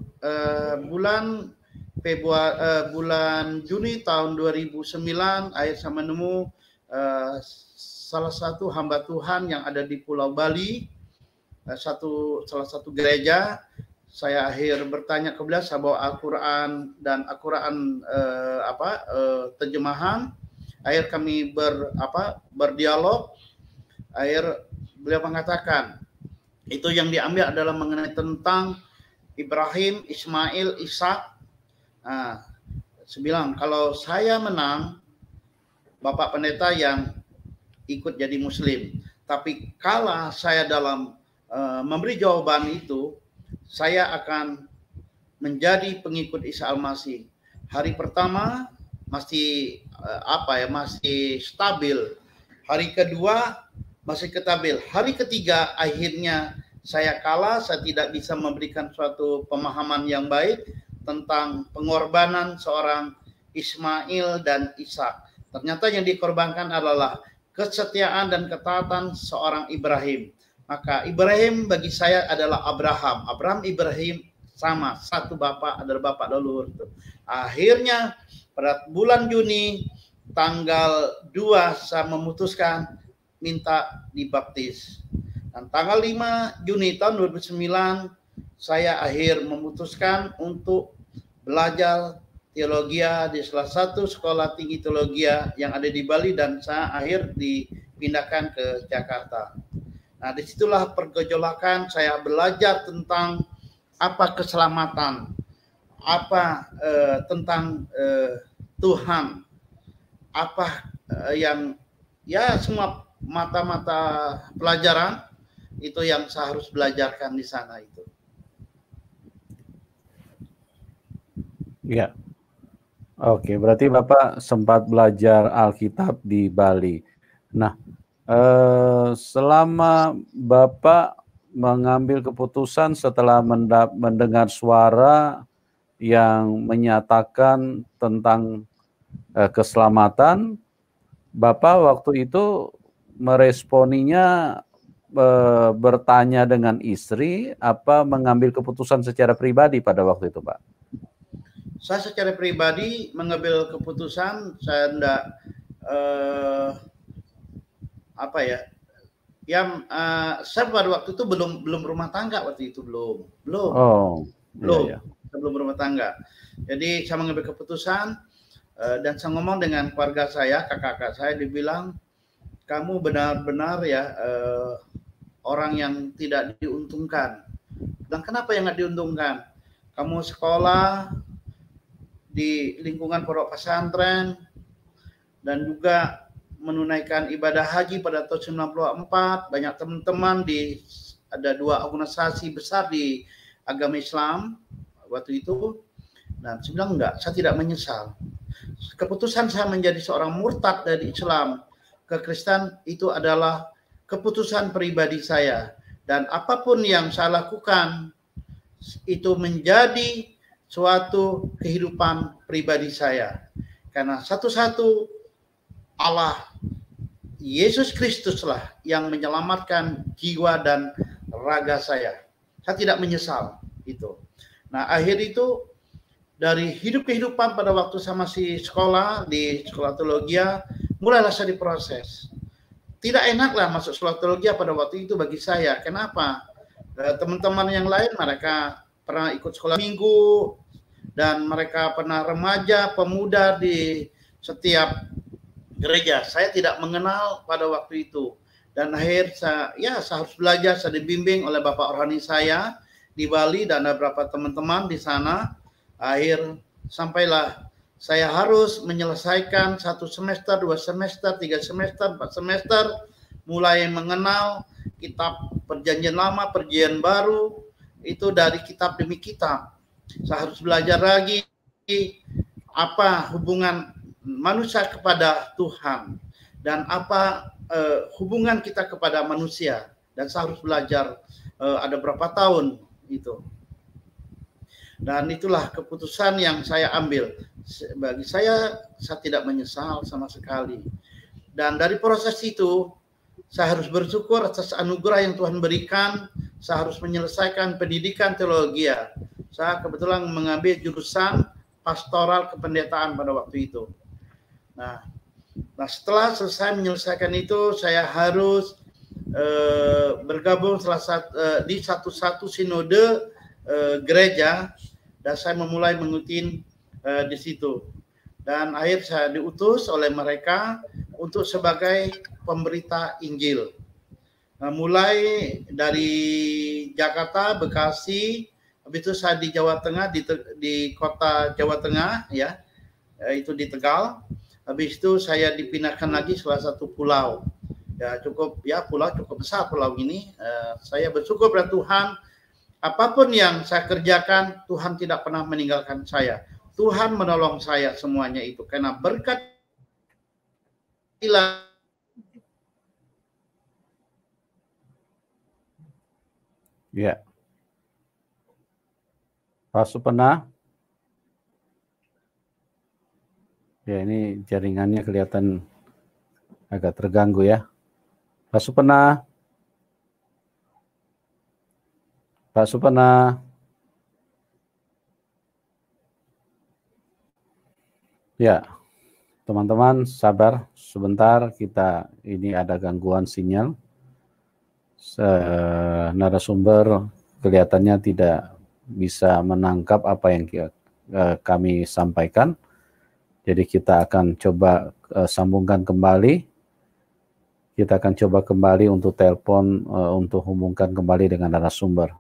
bulan Juni tahun 2009 akhirnya saya menemu salah satu hamba Tuhan yang ada di Pulau Bali, salah satu gereja. Saya akhir bertanya ke beliau, saya bawa Al-Quran dan Al-Quran terjemahan. Akhir kami berdialog. Akhir beliau mengatakan itu yang diambil adalah mengenai tentang Ibrahim, Ismail, Ishak. Saya bilang kalau saya menang, Bapak Pendeta yang ikut jadi Muslim. Tapi kalah saya dalam memberi jawaban itu, saya akan menjadi pengikut Isa Al-Masih. Hari pertama masih masih stabil. Hari kedua masih stabil. Hari ketiga akhirnya saya kalah, saya tidak bisa memberikan suatu pemahaman yang baik tentang pengorbanan seorang Ismail dan Ishak. Ternyata yang dikorbankan adalah kesetiaan dan ketaatan seorang Ibrahim. Maka Ibrahim bagi saya adalah Abraham. Abraham Ibrahim sama, satu bapak, adalah bapak leluhur. Akhirnya pada bulan Juni tanggal 2 saya memutuskan minta dibaptis. Dan tanggal 5 Juni tahun 2009 saya memutuskan untuk belajar teologi di salah satu sekolah tinggi teologi yang ada di Bali, dan saya dipindahkan ke Jakarta. Nah, disitulah pergejolakan saya belajar tentang apa keselamatan, apa tentang Tuhan, apa yang semua mata-mata pelajaran itu yang saya harus belajarkan di sana itu. Ya. Oke, berarti Bapak sempat belajar Alkitab di Bali. Nah, selama Bapak mengambil keputusan setelah mendengar suara yang menyatakan tentang keselamatan, Bapak waktu itu meresponinya bertanya dengan istri, apa mengambil keputusan secara pribadi pada waktu itu, Pak? Saya secara pribadi mengambil keputusan, saya enggak saya pada waktu itu belum rumah tangga waktu itu belum. Iya. Belum rumah tangga. Jadi saya mengambil keputusan dan saya ngomong dengan keluarga saya, kakak-kakak saya, dibilang kamu benar-benar orang yang tidak diuntungkan. Dan kenapa yang nggak diuntungkan? Kamu sekolah di lingkungan pondok pesantren dan juga menunaikan ibadah haji pada tahun 94. Banyak teman-teman ada 2 organisasi besar di agama Islam waktu itu. Dan saya bilang enggak, saya tidak menyesal. Keputusan saya menjadi seorang murtad dari Islam ke Kristen itu adalah keputusan pribadi saya. Dan apapun yang saya lakukan itu menjadi suatu kehidupan pribadi saya. Karena satu-satu Allah Yesus Kristuslah yang menyelamatkan jiwa dan raga saya. Saya tidak menyesal itu. Nah, akhir itu dari hidup kehidupan pada waktu saya masih sekolah di sekolah teologi, mulailah saya diproses. Tidak enaklah masuk sekolah teologi pada waktu itu bagi saya. Kenapa? Teman-teman yang lain mereka pernah ikut sekolah minggu, dan mereka pernah remaja, pemuda di setiap gereja. Saya tidak mengenal pada waktu itu. Dan akhir saya harus belajar, saya dibimbing oleh Bapak rohani saya di Bali dan ada beberapa teman-teman di sana. Akhir sampailah saya harus menyelesaikan 1 semester, 2 semester, 3 semester, 4 semester, mulai mengenal kitab Perjanjian Lama, Perjanjian Baru, itu dari kitab demi kitab. Saya harus belajar lagi apa hubungan manusia kepada Tuhan dan apa hubungan kita kepada manusia, dan saya harus belajar ada berapa tahun itu. Dan itulah keputusan yang saya ambil. Bagi saya tidak menyesal sama sekali. Dan dari proses itu saya harus bersyukur atas anugerah yang Tuhan berikan. Saya harus menyelesaikan pendidikan teologi. Saya kebetulan mengambil jurusan pastoral kependetaan pada waktu itu. Nah setelah selesai menyelesaikan itu, saya harus bergabung di satu sinode gereja, dan saya memulai mengikuti di situ. Dan akhir saya diutus oleh mereka untuk sebagai pemberita Injil. Mulai dari Jakarta, Bekasi, habis itu saya di Jawa Tengah, di kota Jawa Tengah, itu di Tegal. Habis itu saya dipindahkan lagi salah satu pulau. Pulau cukup besar pulau ini. Saya bersyukur pada Tuhan, Apapun yang saya kerjakan, Tuhan tidak pernah meninggalkan saya. Tuhan menolong saya semuanya itu. Karena berkat ya. Pak Supena. Ya, ini jaringannya kelihatan agak terganggu ya. Pak Supena. Pak Supena. Ya, teman-teman sabar sebentar, kita ini ada gangguan sinyal. Narasumber kelihatannya tidak bisa menangkap apa yang kami sampaikan. Jadi kita akan coba sambungkan kembali. Kita akan coba kembali untuk telepon, untuk hubungkan kembali dengan narasumber.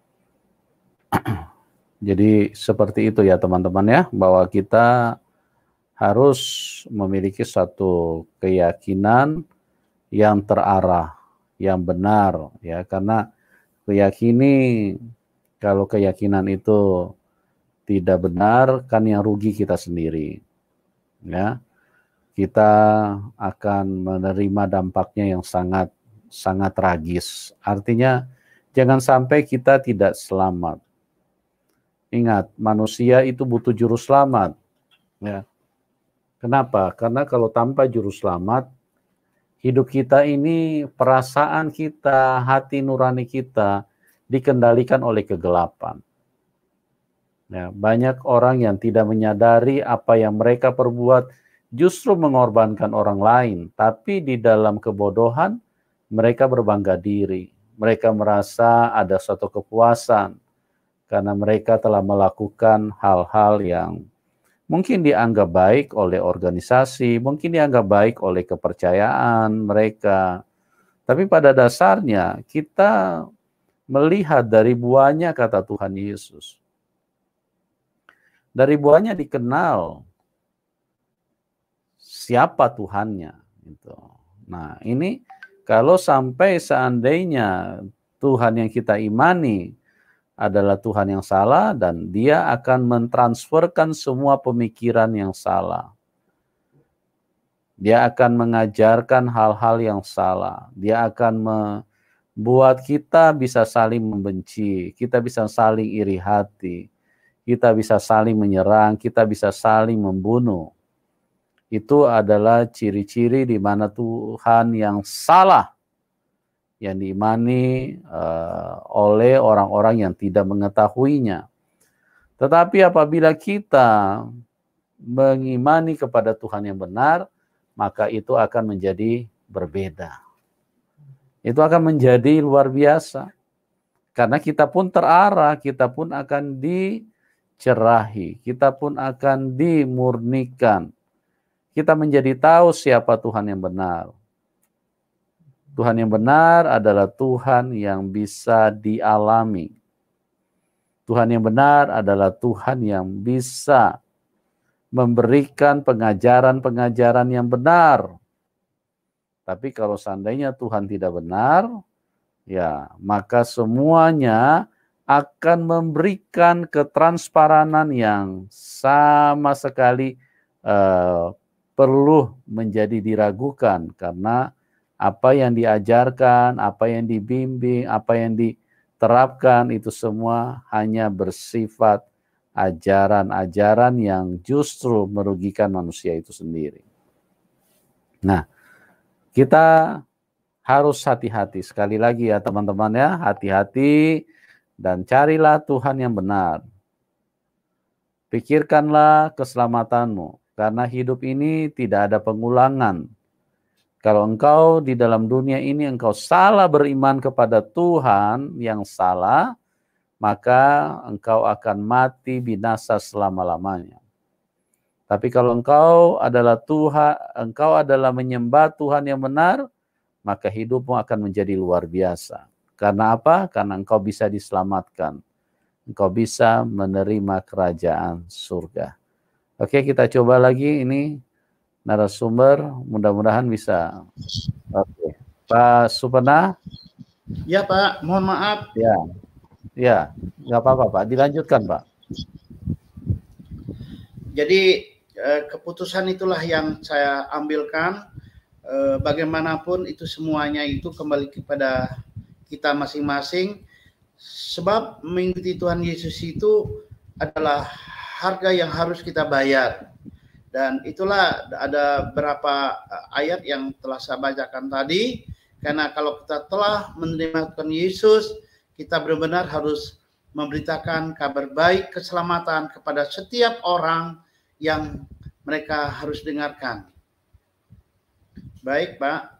Jadi seperti itu ya teman-teman ya, bahwa kita harus memiliki satu keyakinan yang terarah, yang benar ya, karena kalau keyakinan itu tidak benar, kan yang rugi kita sendiri ya. Kita akan menerima dampaknya yang sangat tragis. Artinya jangan sampai kita tidak selamat. Ingat, manusia itu butuh juru selamat ya. Kenapa? Karena kalau tanpa juru selamat, hidup kita ini, perasaan kita, hati nurani kita dikendalikan oleh kegelapan. Ya, banyak orang yang tidak menyadari apa yang mereka perbuat, justru mengorbankan orang lain, tapi di dalam kebodohan mereka berbangga diri. Mereka merasa ada suatu kepuasan karena mereka telah melakukan hal-hal yang mungkin dianggap baik oleh organisasi, mungkin dianggap baik oleh kepercayaan mereka. Tapi pada dasarnya kita melihat dari buahnya, kata Tuhan Yesus. Dari buahnya dikenal siapa Tuhannya. Gitu. Nah, ini kalau sampai seandainya Tuhan yang kita imani adalah Tuhan yang salah, dan dia akan mentransferkan semua pemikiran yang salah. Dia akan mengajarkan hal-hal yang salah. Dia akan membuat kita bisa saling membenci, kita bisa saling iri hati, kita bisa saling menyerang, kita bisa saling membunuh. Itu adalah ciri-ciri di mana Tuhan yang salah yang diimani oleh orang-orang yang tidak mengetahuinya. Tetapi apabila kita mengimani kepada Tuhan yang benar, maka itu akan menjadi berbeda. Itu akan menjadi luar biasa. Karena kita pun terarah, kita pun akan dicerahi, kita pun akan dimurnikan. Kita menjadi tahu siapa Tuhan yang benar. Tuhan yang benar adalah Tuhan yang bisa dialami. Tuhan yang benar adalah Tuhan yang bisa memberikan pengajaran-pengajaran yang benar. Tapi kalau seandainya Tuhan tidak benar, ya maka semuanya akan memberikan ketransparanan yang sama sekali perlu menjadi diragukan, karena apa yang diajarkan, apa yang dibimbing, apa yang diterapkan itu semua hanya bersifat ajaran-ajaran yang justru merugikan manusia itu sendiri. Nah, kita harus hati-hati. Sekali lagi ya teman-teman ya, hati-hati dan carilah Tuhan yang benar. Pikirkanlah keselamatanmu, karena hidup ini tidak ada pengulangan. Kalau engkau di dalam dunia ini engkau salah beriman kepada Tuhan yang salah, maka engkau akan mati binasa selama-lamanya. Tapi kalau engkau adalah menyembah Tuhan yang benar, maka hidupmu akan menjadi luar biasa. Karena apa? Karena engkau bisa diselamatkan. Engkau bisa menerima kerajaan surga. Oke, kita coba lagi ini narasumber, mudah-mudahan bisa. Oke. Pak Supena. Ya Pak, mohon maaf. Ya. Ya, nggak apa-apa Pak, dilanjutkan Pak. Jadi keputusan itulah yang saya ambilkan. Bagaimanapun itu semuanya itu kembali kepada kita masing-masing. Sebab mengikuti Tuhan Yesus itu adalah harga yang harus kita bayar. Dan itulah ada beberapa ayat yang telah saya bacakan tadi. Karena kalau kita telah menerima Tuhan Yesus, kita benar-benar harus memberitakan kabar baik keselamatan kepada setiap orang yang mereka harus dengarkan. Baik, Pak.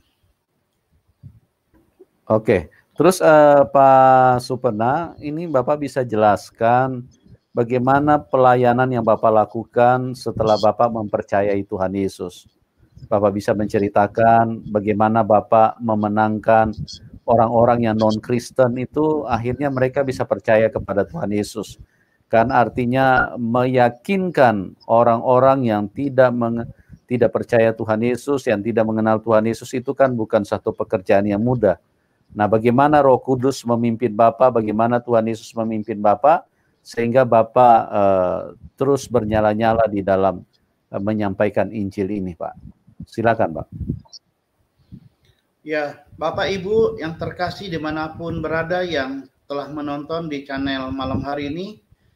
Oke, terus Pak Supena, ini Bapak bisa jelaskan bagaimana pelayanan yang Bapak lakukan setelah Bapak mempercayai Tuhan Yesus. Bapak bisa menceritakan bagaimana Bapak memenangkan orang-orang yang non-Kristen itu akhirnya mereka bisa percaya kepada Tuhan Yesus. Kan artinya meyakinkan orang-orang yang tidak percaya Tuhan Yesus, yang tidak mengenal Tuhan Yesus itu kan bukan satu pekerjaan yang mudah. Nah, bagaimana Roh Kudus memimpin Bapak, bagaimana Tuhan Yesus memimpin Bapak, sehingga Bapak terus bernyala-nyala di dalam menyampaikan Injil ini, Pak. Silakan, Pak. Ya, Bapak Ibu yang terkasih dimanapun berada yang telah menonton di channel malam hari ini,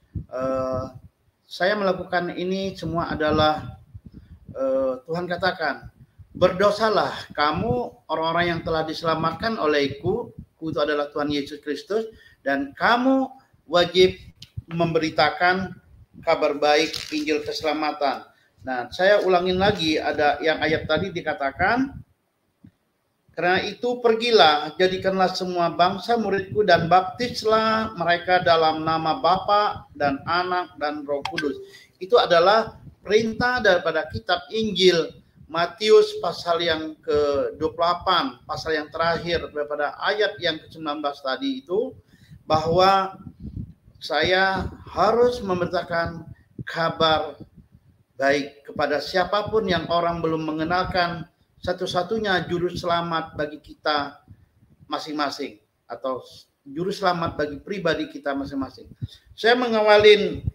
saya melakukan ini semua adalah Tuhan katakan, berdosalah kamu orang-orang yang telah diselamatkan olehku, itu adalah Tuhan Yesus Kristus, dan kamu wajib memberitakan kabar baik Injil keselamatan. Nah, saya ulangin lagi, ada yang ayat tadi dikatakan, karena itu pergilah, jadikanlah semua bangsa muridku dan baptislah mereka dalam nama Bapa dan Anak dan Roh Kudus. Itu adalah perintah daripada kitab Injil Matius pasal yang ke-28, pasal yang terakhir daripada ayat yang ke-19 tadi itu, bahwa saya harus memberitakan kabar baik kepada siapapun yang orang belum mengenalkan satu-satunya juru selamat bagi kita masing-masing, atau juru selamat bagi pribadi kita masing-masing. Saya mengawalin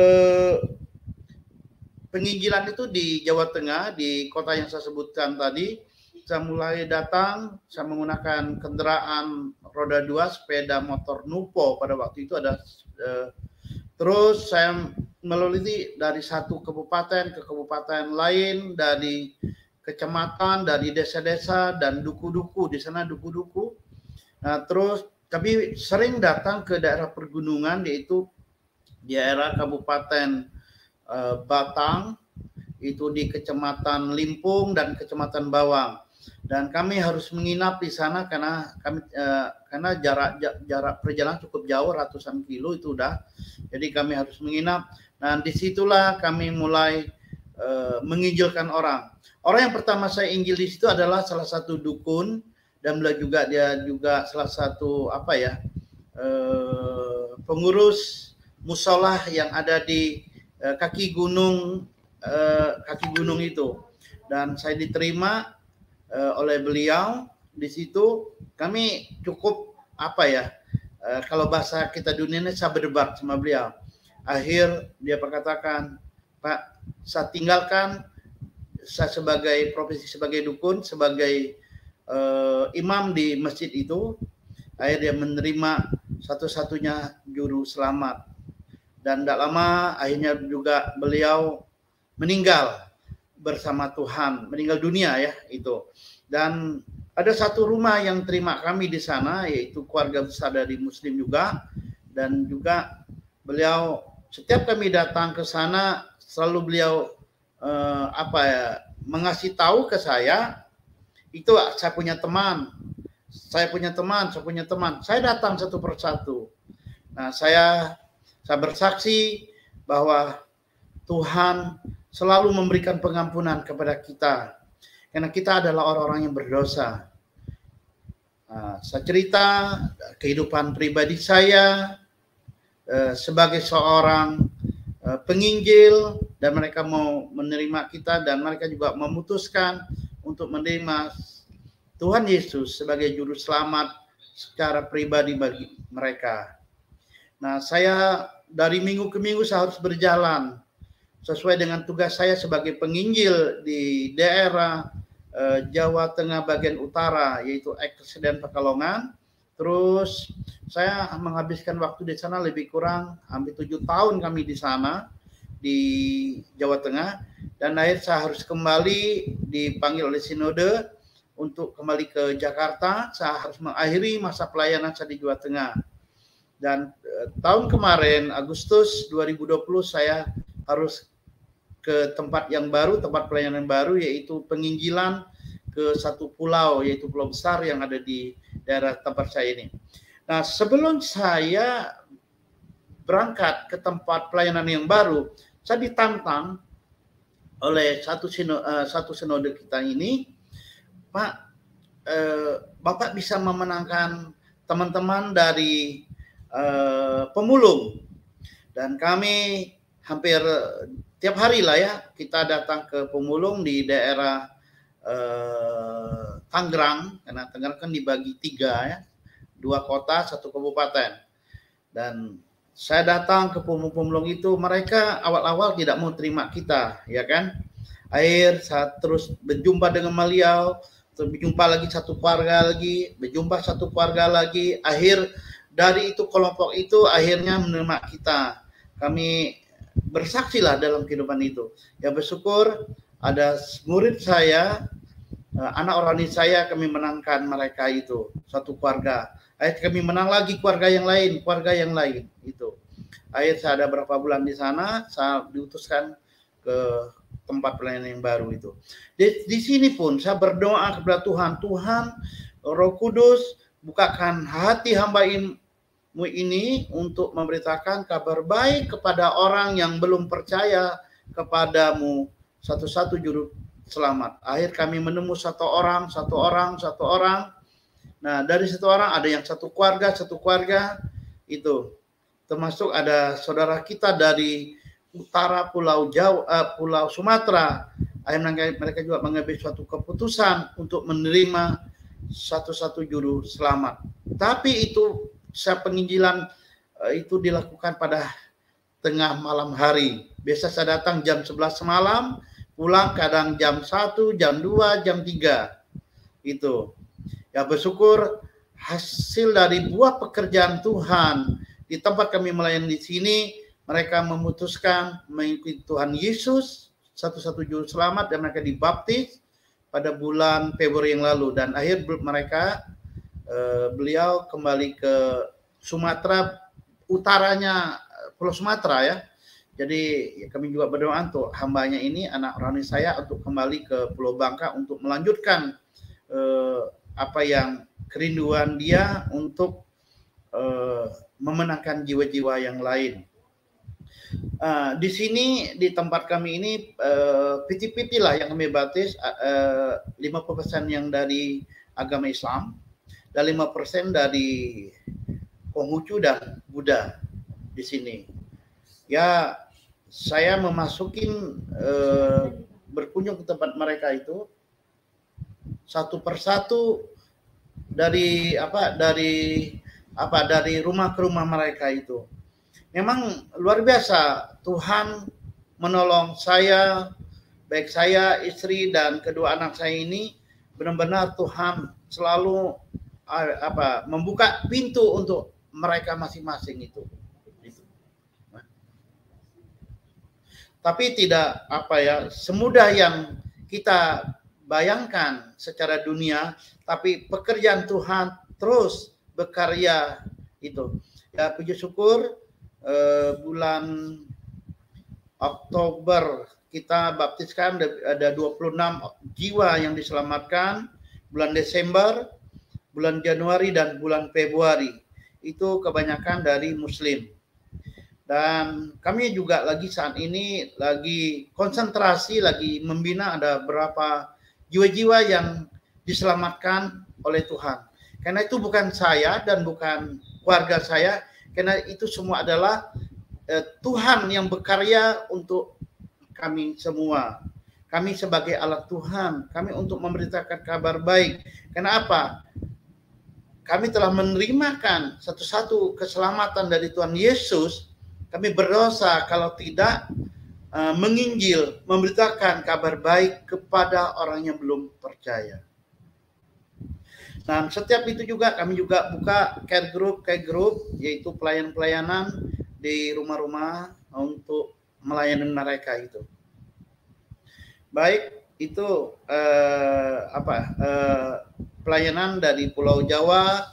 penginjilan itu di Jawa Tengah, di kota yang saya sebutkan tadi. Saya mulai datang, saya menggunakan kendaraan roda 2, sepeda motor Nupo pada waktu itu ada. Terus saya melalui dari satu kabupaten ke kabupaten lain, dari kecamatan, dari desa-desa dan duku-duku, di sana duku-duku. Nah, terus tapi sering datang ke daerah pergunungan, yaitu di daerah Kabupaten Batang, itu di Kecamatan Limpung dan Kecamatan Bawang. Dan kami harus menginap di sana karena jarak perjalanan cukup jauh, ratusan kilo itu udah. Jadi kami harus menginap. Nah, disitulah kami mulai menginjilkan orang. Orang yang pertama saya injil di situ adalah salah satu dukun, dan dia juga salah satu pengurus musolah yang ada di kaki gunung itu. Dan saya diterima oleh beliau di situ. Kami cukup kalau bahasa kita dunia ini, saya berdebat sama beliau. Akhir dia berkatakan, Pak, saya tinggalkan saya sebagai profesi sebagai dukun, sebagai imam di masjid itu. Akhirnya dia menerima satu-satunya juru selamat. Dan tidak lama akhirnya juga beliau meninggal bersama Tuhan, meninggal dunia ya itu. Dan ada satu rumah yang terima kami di sana, yaitu keluarga besar dari Muslim juga. Dan juga beliau, setiap kami datang ke sana, selalu beliau mengasih tahu ke saya, itu saya punya teman. Saya datang satu persatu. Nah, saya bersaksi bahwa Tuhan selalu memberikan pengampunan kepada kita, karena kita adalah orang-orang yang berdosa. Nah, saya cerita kehidupan pribadi saya sebagai seorang penginjil, dan mereka mau menerima kita, dan mereka juga memutuskan untuk menerima Tuhan Yesus sebagai juru selamat secara pribadi bagi mereka. Nah, saya dari minggu ke minggu saya harus berjalan sesuai dengan tugas saya sebagai penginjil di daerah Jawa Tengah bagian utara, yaitu Ekseden Pekalongan. Terus saya menghabiskan waktu di sana lebih kurang hampir 7 tahun kami di sana di Jawa Tengah, dan akhir saya harus kembali dipanggil oleh sinode untuk kembali ke Jakarta. Saya harus mengakhiri masa pelayanan saya di Jawa Tengah. Dan tahun kemarin Agustus 2020 saya harus ke tempat yang baru, tempat pelayanan baru, yaitu penginjilan ke satu pulau, yaitu pulau besar yang ada di daerah tempat saya ini. Nah, sebelum saya berangkat ke tempat pelayanan yang baru, saya ditantang oleh satu sinode kita ini, Pak, Bapak bisa memenangkan teman-teman dari pemulung, dan kami hampir tiap hari lah ya kita datang ke pemulung di daerah Tangerang, karena Tangerang kan dibagi 3 ya, 2 kota 1 kabupaten. Dan saya datang ke pemulung itu, mereka awal-awal tidak mau terima kita, ya kan. Akhir saya terus berjumpa dengan beliau, terus berjumpa lagi satu keluarga lagi, berjumpa satu keluarga lagi. Akhir dari itu kelompok itu akhirnya menerima kita. Kami bersaksilah dalam kehidupan itu. Ya, bersyukur ada murid saya, anak rohani saya, kami menangkan mereka itu satu keluarga. Akhirnya kami menang lagi keluarga yang lain itu. Akhirnya saya ada berapa bulan di sana, saya diutuskan ke tempat pelayanan yang baru itu. Di sini pun saya berdoa kepada Tuhan, Tuhan Roh Kudus bukakan hati hamba-Mu ini untuk memberitakan kabar baik kepada orang yang belum percaya kepadamu, satu-satu juru selamat. Akhir kami menemukan satu orang. Nah, dari satu orang ada yang satu keluarga itu, termasuk ada saudara kita dari utara Pulau Sumatera. Akhirnya mereka juga mengambil suatu keputusan untuk menerima satu-satu juru selamat. Tapi itu penginjilan itu dilakukan pada tengah malam hari. Biasa saya datang jam 11 malam, pulang kadang jam 1, jam 2, jam 3. Itu. Ya, bersyukur hasil dari buah pekerjaan Tuhan di tempat kami melayani di sini, mereka memutuskan mengikuti Tuhan Yesus, satu-satu juru selamat, dan mereka dibaptis pada bulan Februari yang lalu. Dan akhir mereka beliau kembali ke Sumatera utaranya Pulau Sumatera ya. Jadi ya, kami juga berdoa untuk hambanya ini, anak rohani saya, untuk kembali ke Pulau Bangka untuk melanjutkan apa yang kerinduan dia untuk memenangkan jiwa-jiwa yang lain. Di sini di tempat kami ini piti-piti lah yang kami baptis, 50% yang dari agama Islam dan 5% dari Konghucu dan Buddha di sini. Ya, saya memasukin berkunjung ke tempat mereka itu satu persatu dari rumah ke rumah mereka itu. Memang luar biasa, Tuhan menolong saya, baik saya, istri, dan kedua anak saya ini. Benar-benar Tuhan selalu membuka pintu untuk mereka masing-masing itu. Tapi tidak semudah yang kita bayangkan secara dunia, tapi pekerjaan Tuhan terus berkarya itu. Ya, puji syukur bulan Oktober kita baptiskan ada 26 jiwa yang diselamatkan. Bulan Desember, bulan Januari, dan bulan Februari itu kebanyakan dari Muslim. Dan kami juga lagi saat ini lagi konsentrasi, lagi membina ada berapa jiwa-jiwa yang diselamatkan oleh Tuhan. Karena itu bukan saya dan bukan keluarga saya, karena itu semua adalah Tuhan yang berkarya untuk kami semua. Kami sebagai alat Tuhan, kami untuk memberitakan kabar baik. Kenapa? kami telah menerimakan satu-satu keselamatan dari Tuhan Yesus, kami berdosa kalau tidak menginjil, memberitakan kabar baik kepada orang yang belum percaya. Nah, setiap itu juga kami juga buka care group, yaitu pelayanan di rumah-rumah untuk melayani mereka itu. Baik itu pelayanan dari Pulau Jawa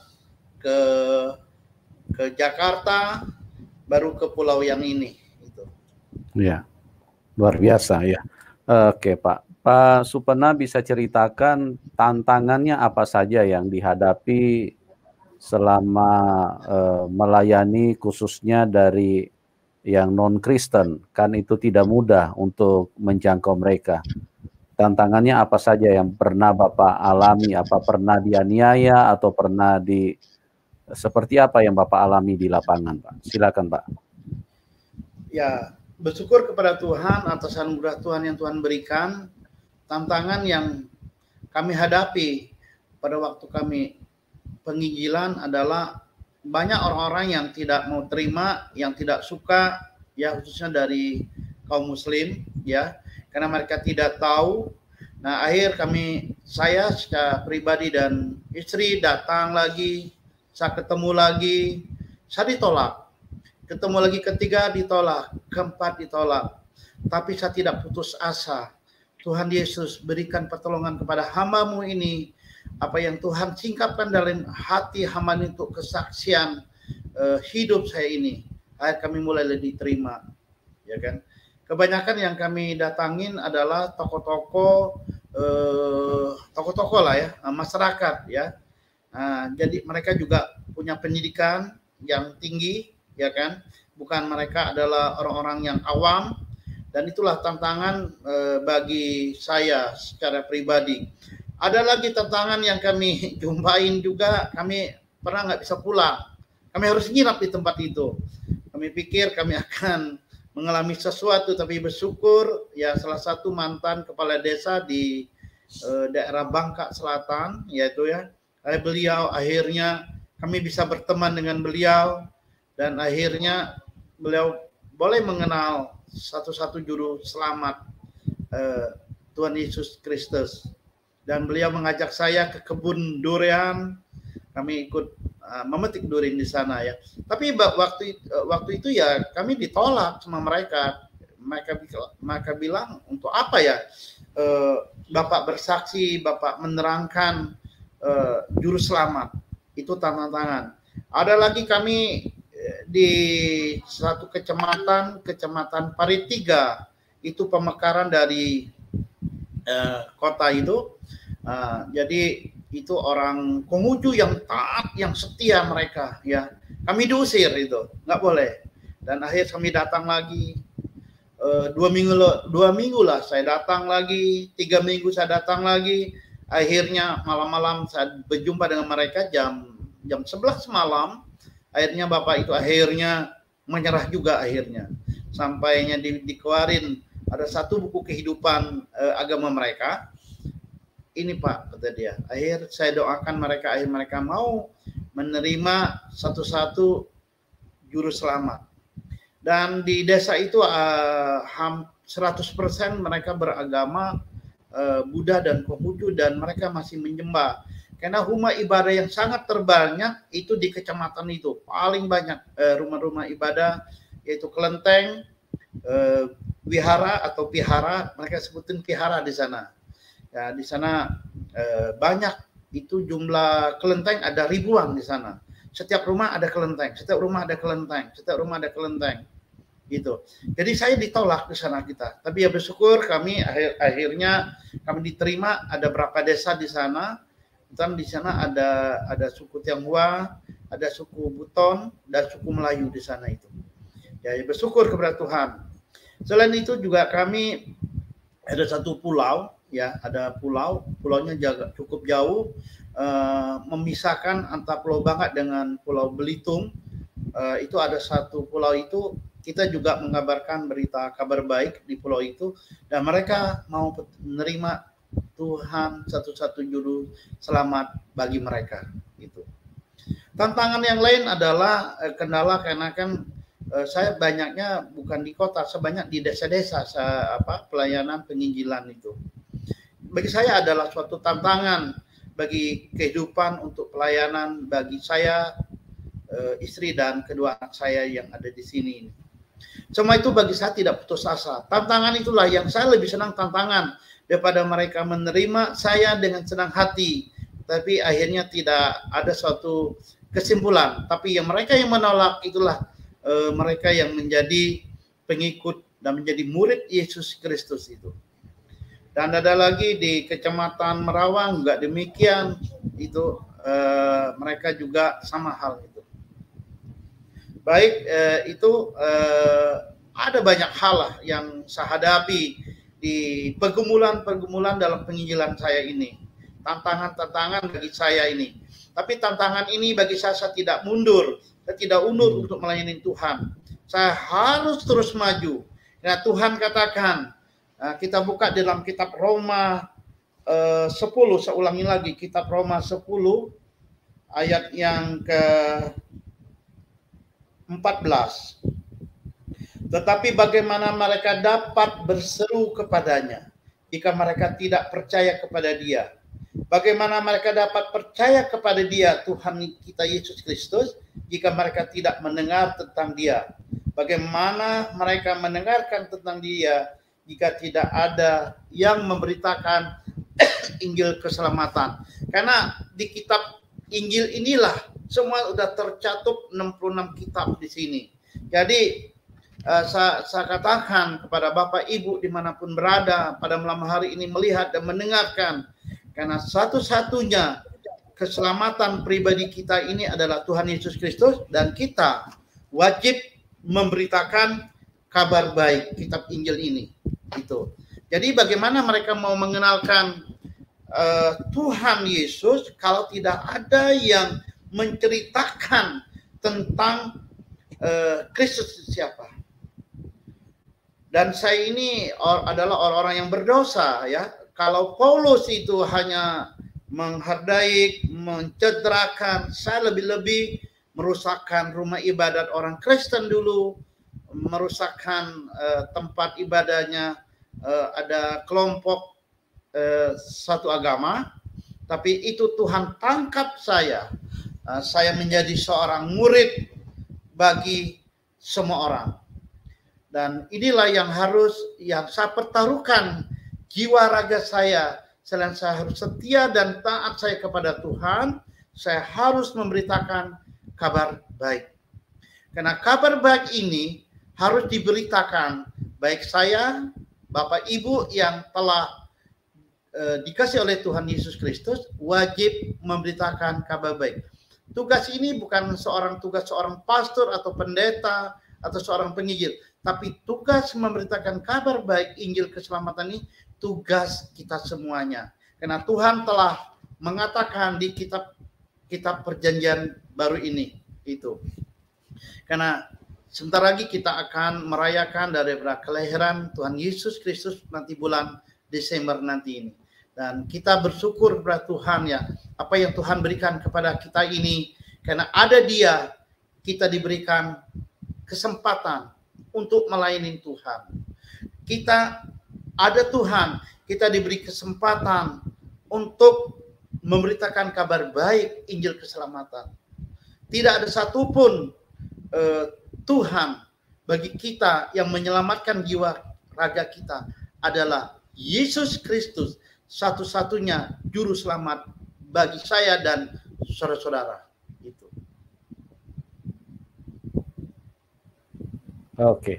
ke Jakarta, baru ke pulau yang ini. Itu. Ya. Luar biasa ya. Oke Pak. Pak Supena bisa ceritakan tantangannya apa saja yang dihadapi selama melayani khususnya dari yang non-Kristen. Kan itu tidak mudah untuk menjangkau mereka. Tantangannya apa saja yang pernah Bapak alami? Apa pernah dianiaya atau pernah seperti apa yang Bapak alami di lapangan, Pak? Silakan, Pak. Ya, bersyukur kepada Tuhan atas anugerah Tuhan yang Tuhan berikan. Tantangan yang kami hadapi pada waktu kami penginjilan adalah banyak orang-orang yang tidak mau terima, yang tidak suka, ya khususnya dari kaum muslim, ya, karena mereka tidak tahu. Nah, saya secara pribadi dan istri datang lagi, saya ketemu lagi, saya ditolak. Ketemu lagi ketiga ditolak, keempat ditolak. Tapi saya tidak putus asa. Tuhan Yesus berikan pertolongan kepada hamba-Mu ini. Apa yang Tuhan singkapkan dalam hati hamba untuk kesaksian hidup saya ini. Akhirnya kami mulai diterima. Ya kan? Kebanyakan yang kami datangin adalah tokoh-tokoh lah ya, masyarakat ya. Nah, jadi mereka juga punya pendidikan yang tinggi, ya kan? Bukan mereka adalah orang-orang yang awam, dan itulah tantangan bagi saya secara pribadi. Ada lagi tantangan yang kami jumpain juga, kami pernah nggak bisa pulang. Kami harus nginap di tempat itu. Kami pikir kami akan mengalami sesuatu, tapi bersyukur ya salah satu mantan kepala desa di daerah Bangka Selatan, yaitu ya, beliau akhirnya kami bisa berteman dengan beliau, dan akhirnya beliau boleh mengenal satu-satu juru selamat Tuhan Yesus Kristus, dan beliau mengajak saya ke kebun durian. Kami ikut memetik durian di sana ya. Tapi waktu itu ya kami ditolak sama mereka. Mereka bilang, untuk apa ya Bapak bersaksi, Bapak menerangkan juru selamat. Itu tantangan. Ada lagi kami di satu kecamatan Paritiga, itu pemekaran dari kota itu. Jadi itu orang Konghucu yang taat, yang setia mereka ya. Kami diusir itu, nggak boleh. Dan akhir kami datang lagi 2 minggu lah saya datang lagi, 3 minggu saya datang lagi. Akhirnya malam-malam saya berjumpa dengan mereka jam 11 malam. Akhirnya Bapak itu akhirnya menyerah juga akhirnya. Sampainya dikeluarin ada satu buku kehidupan agama mereka. Ini Pak, kata dia. Akhir saya doakan mereka, akhir mereka mau menerima satu-satu juru selamat. Dan di desa itu 100% mereka beragama Buddha dan Konghucu, dan mereka masih menyembah. Karena rumah ibadah yang sangat terbanyak itu di kecamatan itu. Paling banyak rumah-rumah ibadah, yaitu kelenteng, wihara atau pihara, mereka sebutin pihara di sana. Ya, di sana banyak itu jumlah kelenteng, ada ribuan di sana. Setiap rumah ada kelenteng, setiap rumah ada kelenteng, setiap rumah ada kelenteng. Gitu. Jadi saya ditolak di sana kita. Tapi ya bersyukur kami akhirnya kami diterima. Ada berapa desa di sana. Dan di sana ada suku Tionghoa, ada suku Buton, dan suku Melayu di sana itu. Ya, bersyukur kepada Tuhan. Selain itu juga kami ada satu pulau, ya, ada pulaunya cukup jauh, memisahkan antara Pulau Bangka dengan Pulau Belitung. Itu ada satu pulau itu, kita juga mengabarkan berita kabar baik di pulau itu, dan mereka mau menerima Tuhan satu-satu juru selamat bagi mereka. Gitu. Tantangan yang lain adalah kendala karena kan saya banyaknya bukan di kota, sebanyak di desa-desa pelayanan penginjilan itu. Bagi saya adalah suatu tantangan bagi kehidupan untuk pelayanan bagi saya, istri dan kedua anak saya yang ada di sini. Semua itu bagi saya tidak putus asa. Tantangan itulah yang saya lebih senang tantangan daripada mereka menerima saya dengan senang hati, tapi akhirnya tidak ada suatu kesimpulan. Tapi yang mereka yang menolak itulah mereka yang menjadi pengikut dan menjadi murid Yesus Kristus itu. Dan ada lagi di Kecamatan Merawang juga demikian, itu mereka juga sama hal itu. Baik, itu ada banyak hal lah yang saya hadapi di pergumulan-pergumulan dalam penginjilan saya ini. Tantangan-tantangan bagi saya ini. Tapi tantangan ini bagi saya tidak mundur. Saya tidak undur untuk melayani Tuhan. Saya harus terus maju. Nah, Tuhan katakan, kita buka dalam kitab Roma 10, saya ulangi lagi, kitab Roma 10 ayat yang ke 14. Tetapi bagaimana mereka dapat berseru kepadanya jika mereka tidak percaya kepada Dia? Bagaimana mereka dapat percaya kepada Dia, Tuhan kita Yesus Kristus, jika mereka tidak mendengar tentang Dia? Bagaimana mereka mendengarkan tentang Dia jika tidak ada yang memberitakan Injil keselamatan? Karena di kitab Injil inilah semua sudah tercatat 66 kitab di sini. Jadi saya katakan kepada Bapak Ibu dimanapun berada pada malam hari ini melihat dan mendengarkan, karena satu-satunya keselamatan pribadi kita ini adalah Tuhan Yesus Kristus, dan kita wajib memberitakan kabar baik kitab Injil ini. Itu. Jadi bagaimana mereka mau mengenalkan Tuhan Yesus kalau tidak ada yang menceritakan tentang Kristus siapa? Dan saya ini adalah orang-orang yang berdosa, ya. Kalau Paulus itu hanya menghardik, mencederakan, saya lebih-lebih merusakkan rumah ibadat orang Kristen dulu, merusakkan tempat ibadahnya, ada kelompok satu agama, tapi itu Tuhan tangkap saya. Saya menjadi seorang murid bagi semua orang. Dan inilah yang saya pertaruhkan jiwa raga saya. Selain saya harus setia dan taat saya kepada Tuhan, saya harus memberitakan kabar baik. Karena kabar baik ini harus diberitakan, baik saya, Bapak Ibu yang telah dikasih oleh Tuhan Yesus Kristus, wajib memberitakan kabar baik. Tugas ini bukan tugas seorang pastor atau pendeta atau seorang penginjil, tapi tugas memberitakan kabar baik Injil keselamatan ini tugas kita semuanya. Karena Tuhan telah mengatakan di kitab perjanjian baru ini itu. Karena sebentar lagi kita akan merayakan daripada kelahiran Tuhan Yesus Kristus nanti bulan Desember nanti ini. Dan kita bersyukur kepada Tuhan, ya, apa yang Tuhan berikan kepada kita ini, karena ada Dia kita diberikan kesempatan untuk melayani Tuhan. Kita ada Tuhan, kita diberi kesempatan untuk memberitakan kabar baik Injil keselamatan. Tidak ada satupun Tuhan bagi kita yang menyelamatkan jiwa raga kita adalah Yesus Kristus, satu-satunya juru selamat bagi saya dan saudara-saudara. Itu. Oke.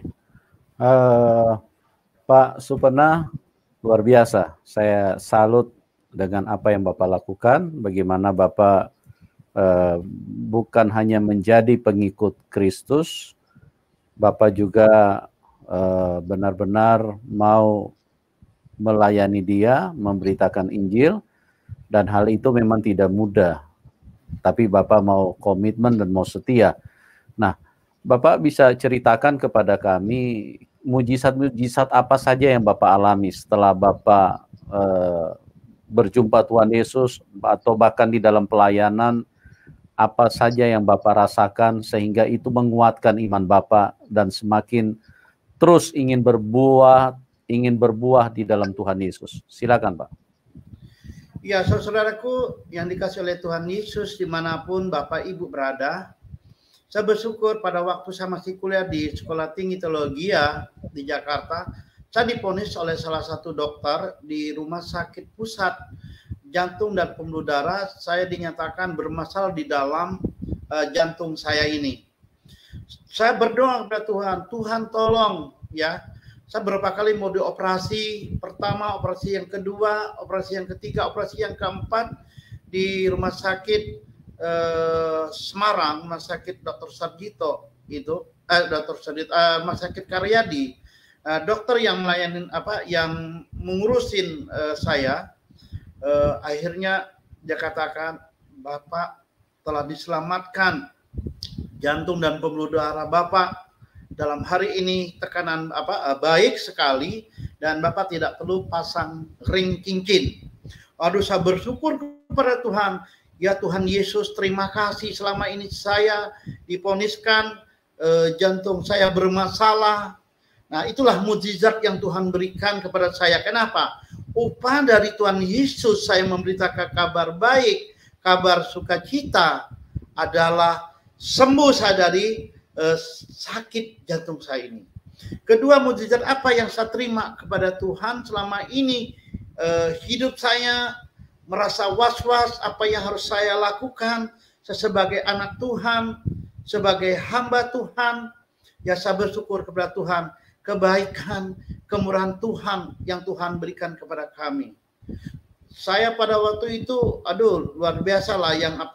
Pak Supena, luar biasa. Saya salut dengan apa yang Bapak lakukan, bagaimana Bapak bukan hanya menjadi pengikut Kristus, Bapak juga benar-benar mau melayani Dia, memberitakan Injil, dan hal itu memang tidak mudah. Tapi Bapak mau komitmen dan mau setia. Nah, Bapak bisa ceritakan kepada kami mujizat-mujizat apa saja yang Bapak alami setelah Bapak berjumpa Tuhan Yesus, atau bahkan di dalam pelayanan, apa saja yang Bapak rasakan sehingga itu menguatkan iman Bapak dan semakin terus ingin berbuah di dalam Tuhan Yesus. Silakan, Pak. Ya, saudaraku yang dikasih oleh Tuhan Yesus dimanapun Bapak Ibu berada, saya bersyukur pada waktu saya masih kuliah di Sekolah Tinggi Teologi di Jakarta, saya diponis oleh salah satu dokter di Rumah Sakit Pusat Jantung dan Pembuluh Darah. Saya dinyatakan bermasalah di dalam jantung saya ini. Saya berdoa kepada Tuhan, Tuhan tolong ya. Saya beberapa kali mau dioperasi, pertama, operasi yang kedua, operasi yang ketiga, operasi yang keempat di Rumah Sakit Semarang, Rumah Sakit Dr. Sarjito itu, Rumah Sakit Karyadi. Dokter yang melayani yang mengurusin saya, akhirnya dia katakan, Bapak telah diselamatkan, jantung dan pembuluh darah Bapak dalam hari ini tekanan baik sekali dan Bapak tidak perlu pasang ring cincin. Aduh, saya bersyukur kepada Tuhan. Ya Tuhan Yesus, terima kasih selama ini saya diponiskan jantung saya bermasalah. Nah, itulah mukjizat yang Tuhan berikan kepada saya. Kenapa? Upah dari Tuhan Yesus saya memberitakan kabar baik, kabar sukacita adalah sembuh saya dari sakit jantung saya ini. Kedua, mukjizat apa yang saya terima kepada Tuhan selama ini? Hidup saya merasa was-was apa yang harus saya lakukan. Saya sebagai anak Tuhan, sebagai hamba Tuhan, ya saya bersyukur kepada Tuhan, kebaikan, kemurahan Tuhan yang Tuhan berikan kepada kami. Saya pada waktu itu, luar biasa lah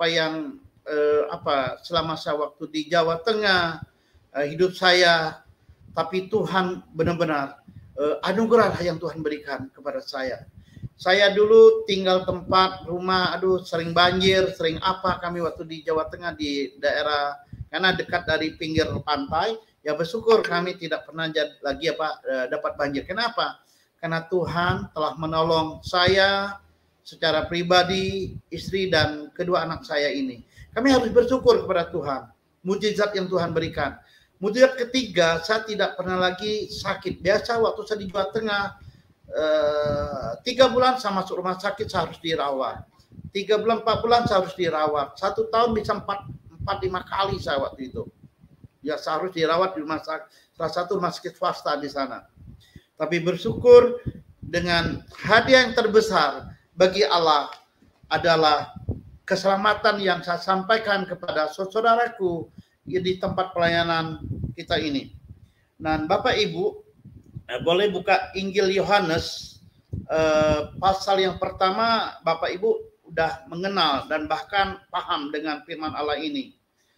selama saya waktu di Jawa Tengah, hidup saya, tapi Tuhan benar-benar anugerah yang Tuhan berikan kepada saya. Saya dulu tinggal tempat rumah, sering banjir, sering kami waktu di Jawa Tengah di daerah, karena dekat dari pinggir pantai, ya bersyukur kami tidak pernah lagi dapat banjir. Kenapa? Karena Tuhan telah menolong saya secara pribadi, istri dan kedua anak saya ini. Kami harus bersyukur kepada Tuhan, mukjizat yang Tuhan berikan. Mukjizat ketiga, saya tidak pernah lagi sakit. Biasa waktu saya di Jawa Tengah, 3 bulan saya masuk rumah sakit, saya harus dirawat. 3 bulan, 4 bulan saya harus dirawat. 1 tahun bisa 4-5 kali saya waktu itu. Ya, saya harus dirawat di rumah sakit, salah satu rumah sakit swasta di sana. Tapi bersyukur dengan hadiah yang terbesar bagi Allah adalah keselamatan yang saya sampaikan kepada saudaraku di tempat pelayanan kita ini. Dan Bapak Ibu, boleh buka Injil Yohanes pasal yang pertama. Bapak Ibu udah mengenal dan bahkan paham dengan firman Allah ini.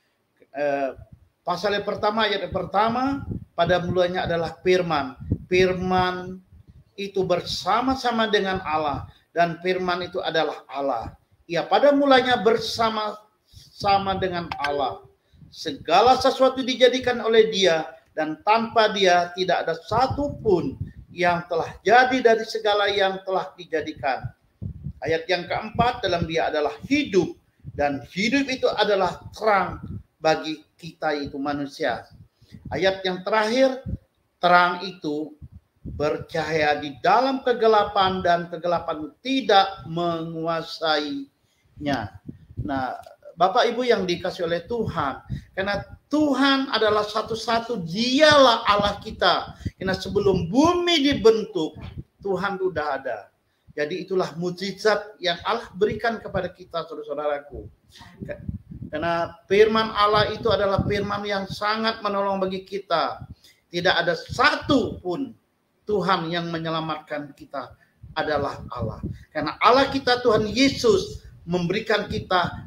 Pasal yang pertama, ayat yang pertama, pada mulanya adalah firman. Firman itu bersama-sama dengan Allah dan firman itu adalah Allah. Ia pada mulanya bersama-sama dengan Allah. Segala sesuatu dijadikan oleh Dia dan tanpa Dia tidak ada satu pun yang telah jadi dari segala yang telah dijadikan. Ayat yang keempat, dalam Dia adalah hidup dan hidup itu adalah terang bagi kita itu manusia. Ayat yang terakhir, terang itu bercahaya di dalam kegelapan dan kegelapan tidak menguasainya. Nah, Bapak Ibu yang dikasih oleh Tuhan, karena Tuhan adalah satu-satu, Dialah Allah kita. Karena sebelum bumi dibentuk, Tuhan sudah ada. Jadi itulah mukjizat yang Allah berikan kepada kita, saudara-saudaraku. Karena firman Allah itu adalah firman yang sangat menolong bagi kita. Tidak ada satu pun Tuhan yang menyelamatkan kita adalah Allah. Karena Allah kita, Tuhan Yesus, memberikan kita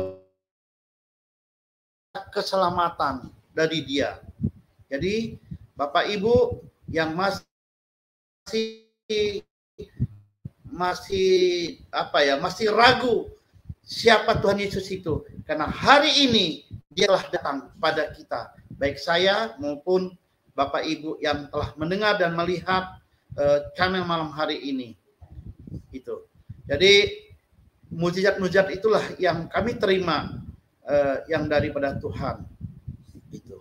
keselamatan dari Dia. Jadi Bapak Ibu yang masih ragu siapa Tuhan Yesus itu, karena hari ini Dialah datang pada kita, baik saya maupun Bapak Ibu yang telah mendengar dan melihat channel malam hari ini. Itu. Jadi mukjizat-mukjizat itulah yang kami terima yang daripada Tuhan. Itu.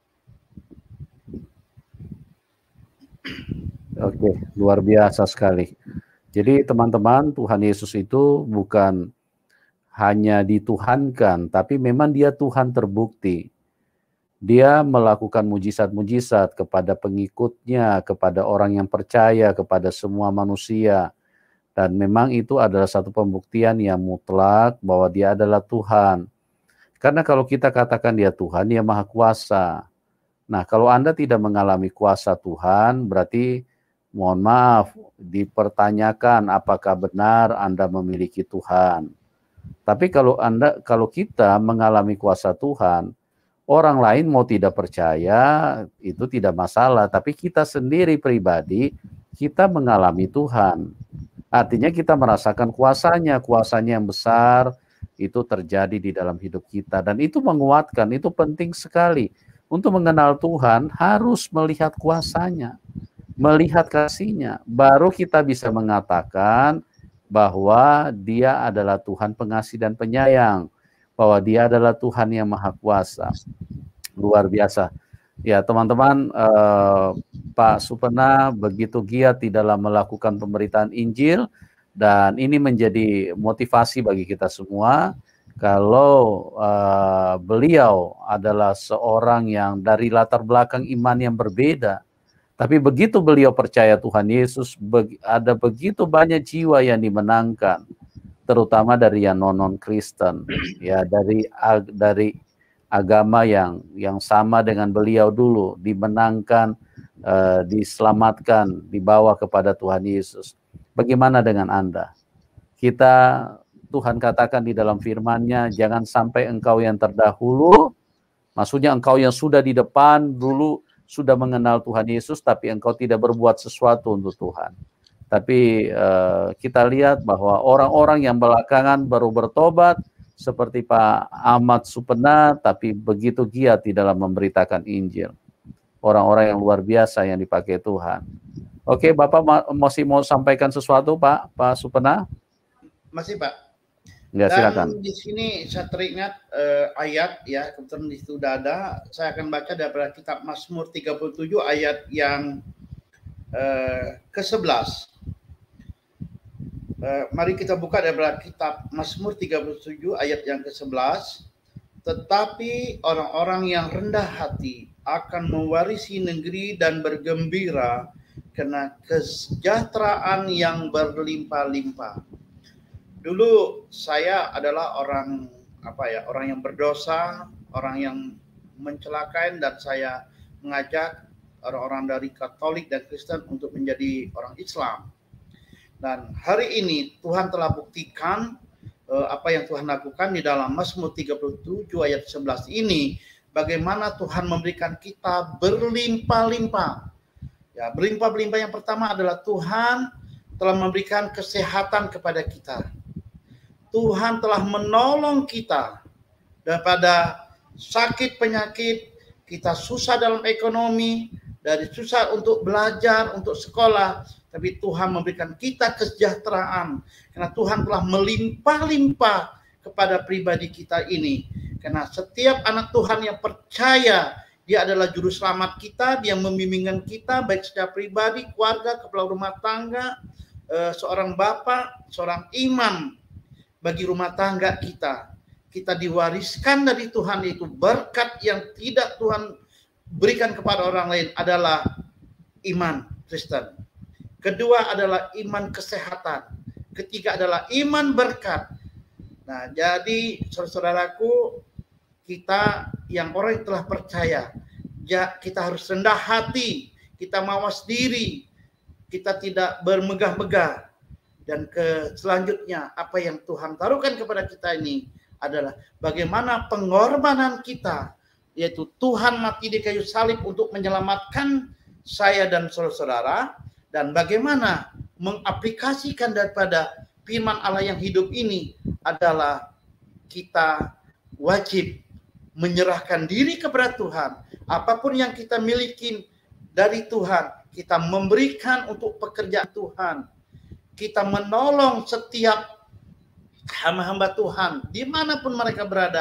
Oke, luar biasa sekali. Jadi teman-teman, Tuhan Yesus itu bukan hanya dituhankan, tapi memang dia Tuhan terbukti. Dia melakukan mujizat-mujizat kepada pengikutnya, kepada orang yang percaya, kepada semua manusia. Dan memang itu adalah satu pembuktian yang mutlak bahwa dia adalah Tuhan. Karena kalau kita katakan dia Tuhan, dia Maha Kuasa. Nah, kalau Anda tidak mengalami kuasa Tuhan, berarti mohon maaf, dipertanyakan apakah benar Anda memiliki Tuhan. Tapi kalau kita mengalami kuasa Tuhan, orang lain mau tidak percaya, itu tidak masalah. Tapi kita sendiri pribadi, kita mengalami Tuhan. Artinya kita merasakan kuasanya yang besar, itu terjadi di dalam hidup kita. Dan itu menguatkan, itu penting sekali. Untuk mengenal Tuhan, harus melihat kuasanya, melihat kasihnya. Baru kita bisa mengatakan bahwa dia adalah Tuhan pengasih dan penyayang, bahwa dia adalah Tuhan yang Maha Kuasa. Luar biasa. Ya teman-teman, Pak Supena begitu giat di dalam melakukan pemberitaan Injil, dan ini menjadi motivasi bagi kita semua. Kalau beliau adalah seorang yang dari latar belakang iman yang berbeda, tapi begitu beliau percaya Tuhan Yesus, ada begitu banyak jiwa yang dimenangkan, terutama dari yang non-Kristen, ya dari agama yang sama dengan beliau dulu, dimenangkan, diselamatkan, dibawa kepada Tuhan Yesus. Bagaimana dengan Anda? Tuhan katakan di dalam firman-Nya, jangan sampai engkau yang terdahulu, maksudnya engkau yang sudah di depan dulu sudah mengenal Tuhan Yesus, tapi engkau tidak berbuat sesuatu untuk Tuhan. Tapi kita lihat bahwa orang-orang yang belakangan baru bertobat, seperti Pak Ahmad Supena, tapi begitu giat di dalam memberitakan Injil. Orang-orang yang luar biasa yang dipakai Tuhan. Oke, Bapak masih mau sampaikan sesuatu, Pak Supena? Masih, Pak. Ya, silakan. Dan di sini saya teringat ayat, ya, kebetulan di situ sudah ada. Saya akan baca daripada kitab Mazmur 37 ayat yang ke-11. Mari kita buka daripada kitab Mazmur 37 ayat yang ke-11. Tetapi orang-orang yang rendah hati akan mewarisi negeri dan bergembira karena kesejahteraan yang berlimpah-limpah. Dulu saya adalah orang yang berdosa, orang yang mencelakai, dan saya mengajak orang-orang dari Katolik dan Kristen untuk menjadi orang Islam. Dan hari ini Tuhan telah buktikan apa yang Tuhan lakukan di dalam Mazmur 37 ayat 11 ini, bagaimana Tuhan memberikan kita berlimpah-limpah. Ya, berlimpah-limpah yang pertama adalah Tuhan telah memberikan kesehatan kepada kita. Tuhan telah menolong kita daripada sakit penyakit, kita susah dalam ekonomi, dari susah untuk belajar, untuk sekolah, tapi Tuhan memberikan kita kesejahteraan karena Tuhan telah melimpah-limpah kepada pribadi kita ini. Karena setiap anak Tuhan yang percaya, dia adalah juru selamat kita, dia membimbingkan kita baik secara pribadi, keluarga, kepala rumah tangga, seorang bapak, seorang imam bagi rumah tangga kita. Kita diwariskan dari Tuhan, itu berkat yang tidak Tuhan berikan kepada orang lain adalah iman Kristen. Kedua adalah iman kesehatan. Ketiga adalah iman berkat. Nah, jadi saudaraku, kita yang orang yang telah percaya, ya, kita harus rendah hati, kita mawas diri, kita tidak bermegah-megah. Dan selanjutnya apa yang Tuhan taruhkan kepada kita ini adalah bagaimana pengorbanan kita, yaitu Tuhan mati di kayu salib untuk menyelamatkan saya dan saudara-saudara, dan bagaimana mengaplikasikan daripada firman Allah yang hidup ini adalah kita wajib menyerahkan diri kepada Tuhan. Apapun yang kita miliki dari Tuhan, kita memberikan untuk pekerjaan Tuhan. Kita menolong setiap hamba-hamba Tuhan, dimanapun mereka berada.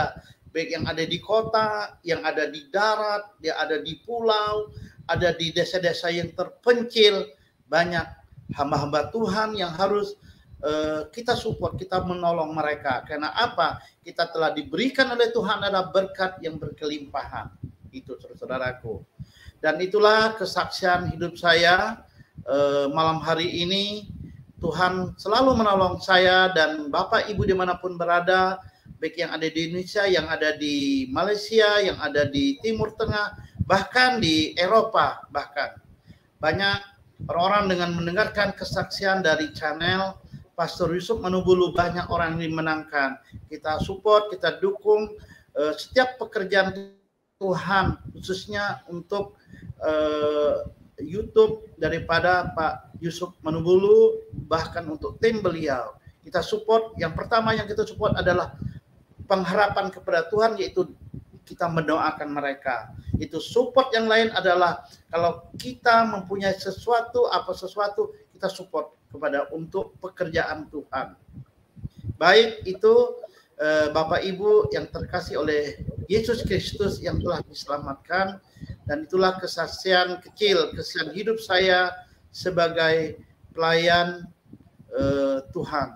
baik yang ada di kota, yang ada di darat, dia ada di pulau, ada di desa-desa yang terpencil. Banyak hamba-hamba Tuhan yang harus kita support, kita menolong mereka. Karena apa? Kita telah diberikan oleh Tuhan ada berkat yang berkelimpahan. Itu saudaraku. Dan itulah kesaksian hidup saya malam hari ini. Tuhan selalu menolong saya dan Bapak Ibu dimanapun berada, baik yang ada di Indonesia, yang ada di Malaysia, yang ada di Timur Tengah, bahkan di Eropa. Bahkan banyak orang-orang dengan mendengarkan kesaksian dari channel Pastor Yusuf Manubulu, banyak orang yang dimenangkan. Kita support, kita dukung setiap pekerjaan Tuhan, khususnya untuk YouTube daripada Pak Yusuf Manubulu, bahkan untuk tim beliau. Kita support, yang pertama yang kita support adalah pengharapan kepada Tuhan, yaitu kita mendoakan mereka. Itu support yang lain adalah kalau kita mempunyai sesuatu, kita support kepada untuk pekerjaan Tuhan. Baik itu Bapak Ibu yang terkasih oleh Yesus Kristus yang telah diselamatkan, dan itulah kesaksian kecil, kesaksian hidup saya sebagai pelayan Tuhan.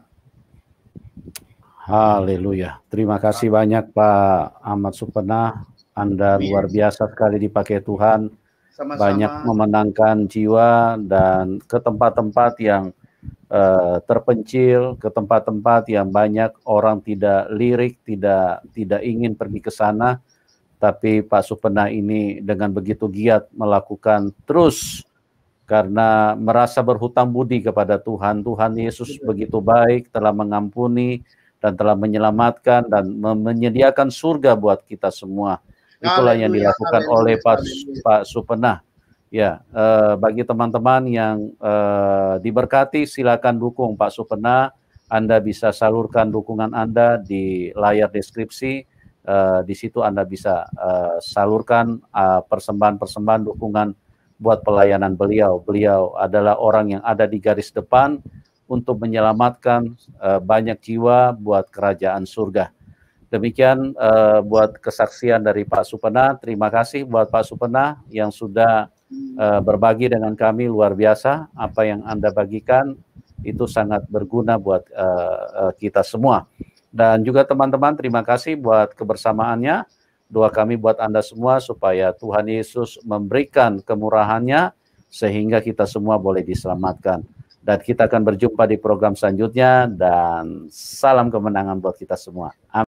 Haleluya. Terima kasih banyak Pak Ahmad Supena. Anda luar biasa sekali dipakai Tuhan. Sama-sama. Banyak memenangkan jiwa dan ke tempat-tempat yang terpencil, ke tempat-tempat yang banyak orang tidak lirik, tidak ingin pergi ke sana. Tapi Pak Supena ini dengan begitu giat melakukan terus karena merasa berhutang budi kepada Tuhan. Tuhan Yesus begitu baik, telah mengampuni dan telah menyelamatkan dan menyediakan surga buat kita semua. Itulah yang dilakukan oleh Pak Supena. Ya, bagi teman-teman yang diberkati, silakan dukung Pak Supena. Anda bisa salurkan dukungan Anda di layar deskripsi. Di situ Anda bisa salurkan persembahan-persembahan dukungan buat pelayanan beliau. Beliau adalah orang yang ada di garis depan untuk menyelamatkan banyak jiwa buat kerajaan surga. Demikian buat kesaksian dari Pak Supena. Terima kasih buat Pak Supena yang sudah berbagi dengan kami, luar biasa. Apa yang Anda bagikan itu sangat berguna buat kita semua. Dan juga teman-teman, terima kasih buat kebersamaannya. Doa kami buat Anda semua supaya Tuhan Yesus memberikan kemurahannya sehingga kita semua boleh diselamatkan. Dan kita akan berjumpa di program selanjutnya, dan salam kemenangan buat kita semua. Amin.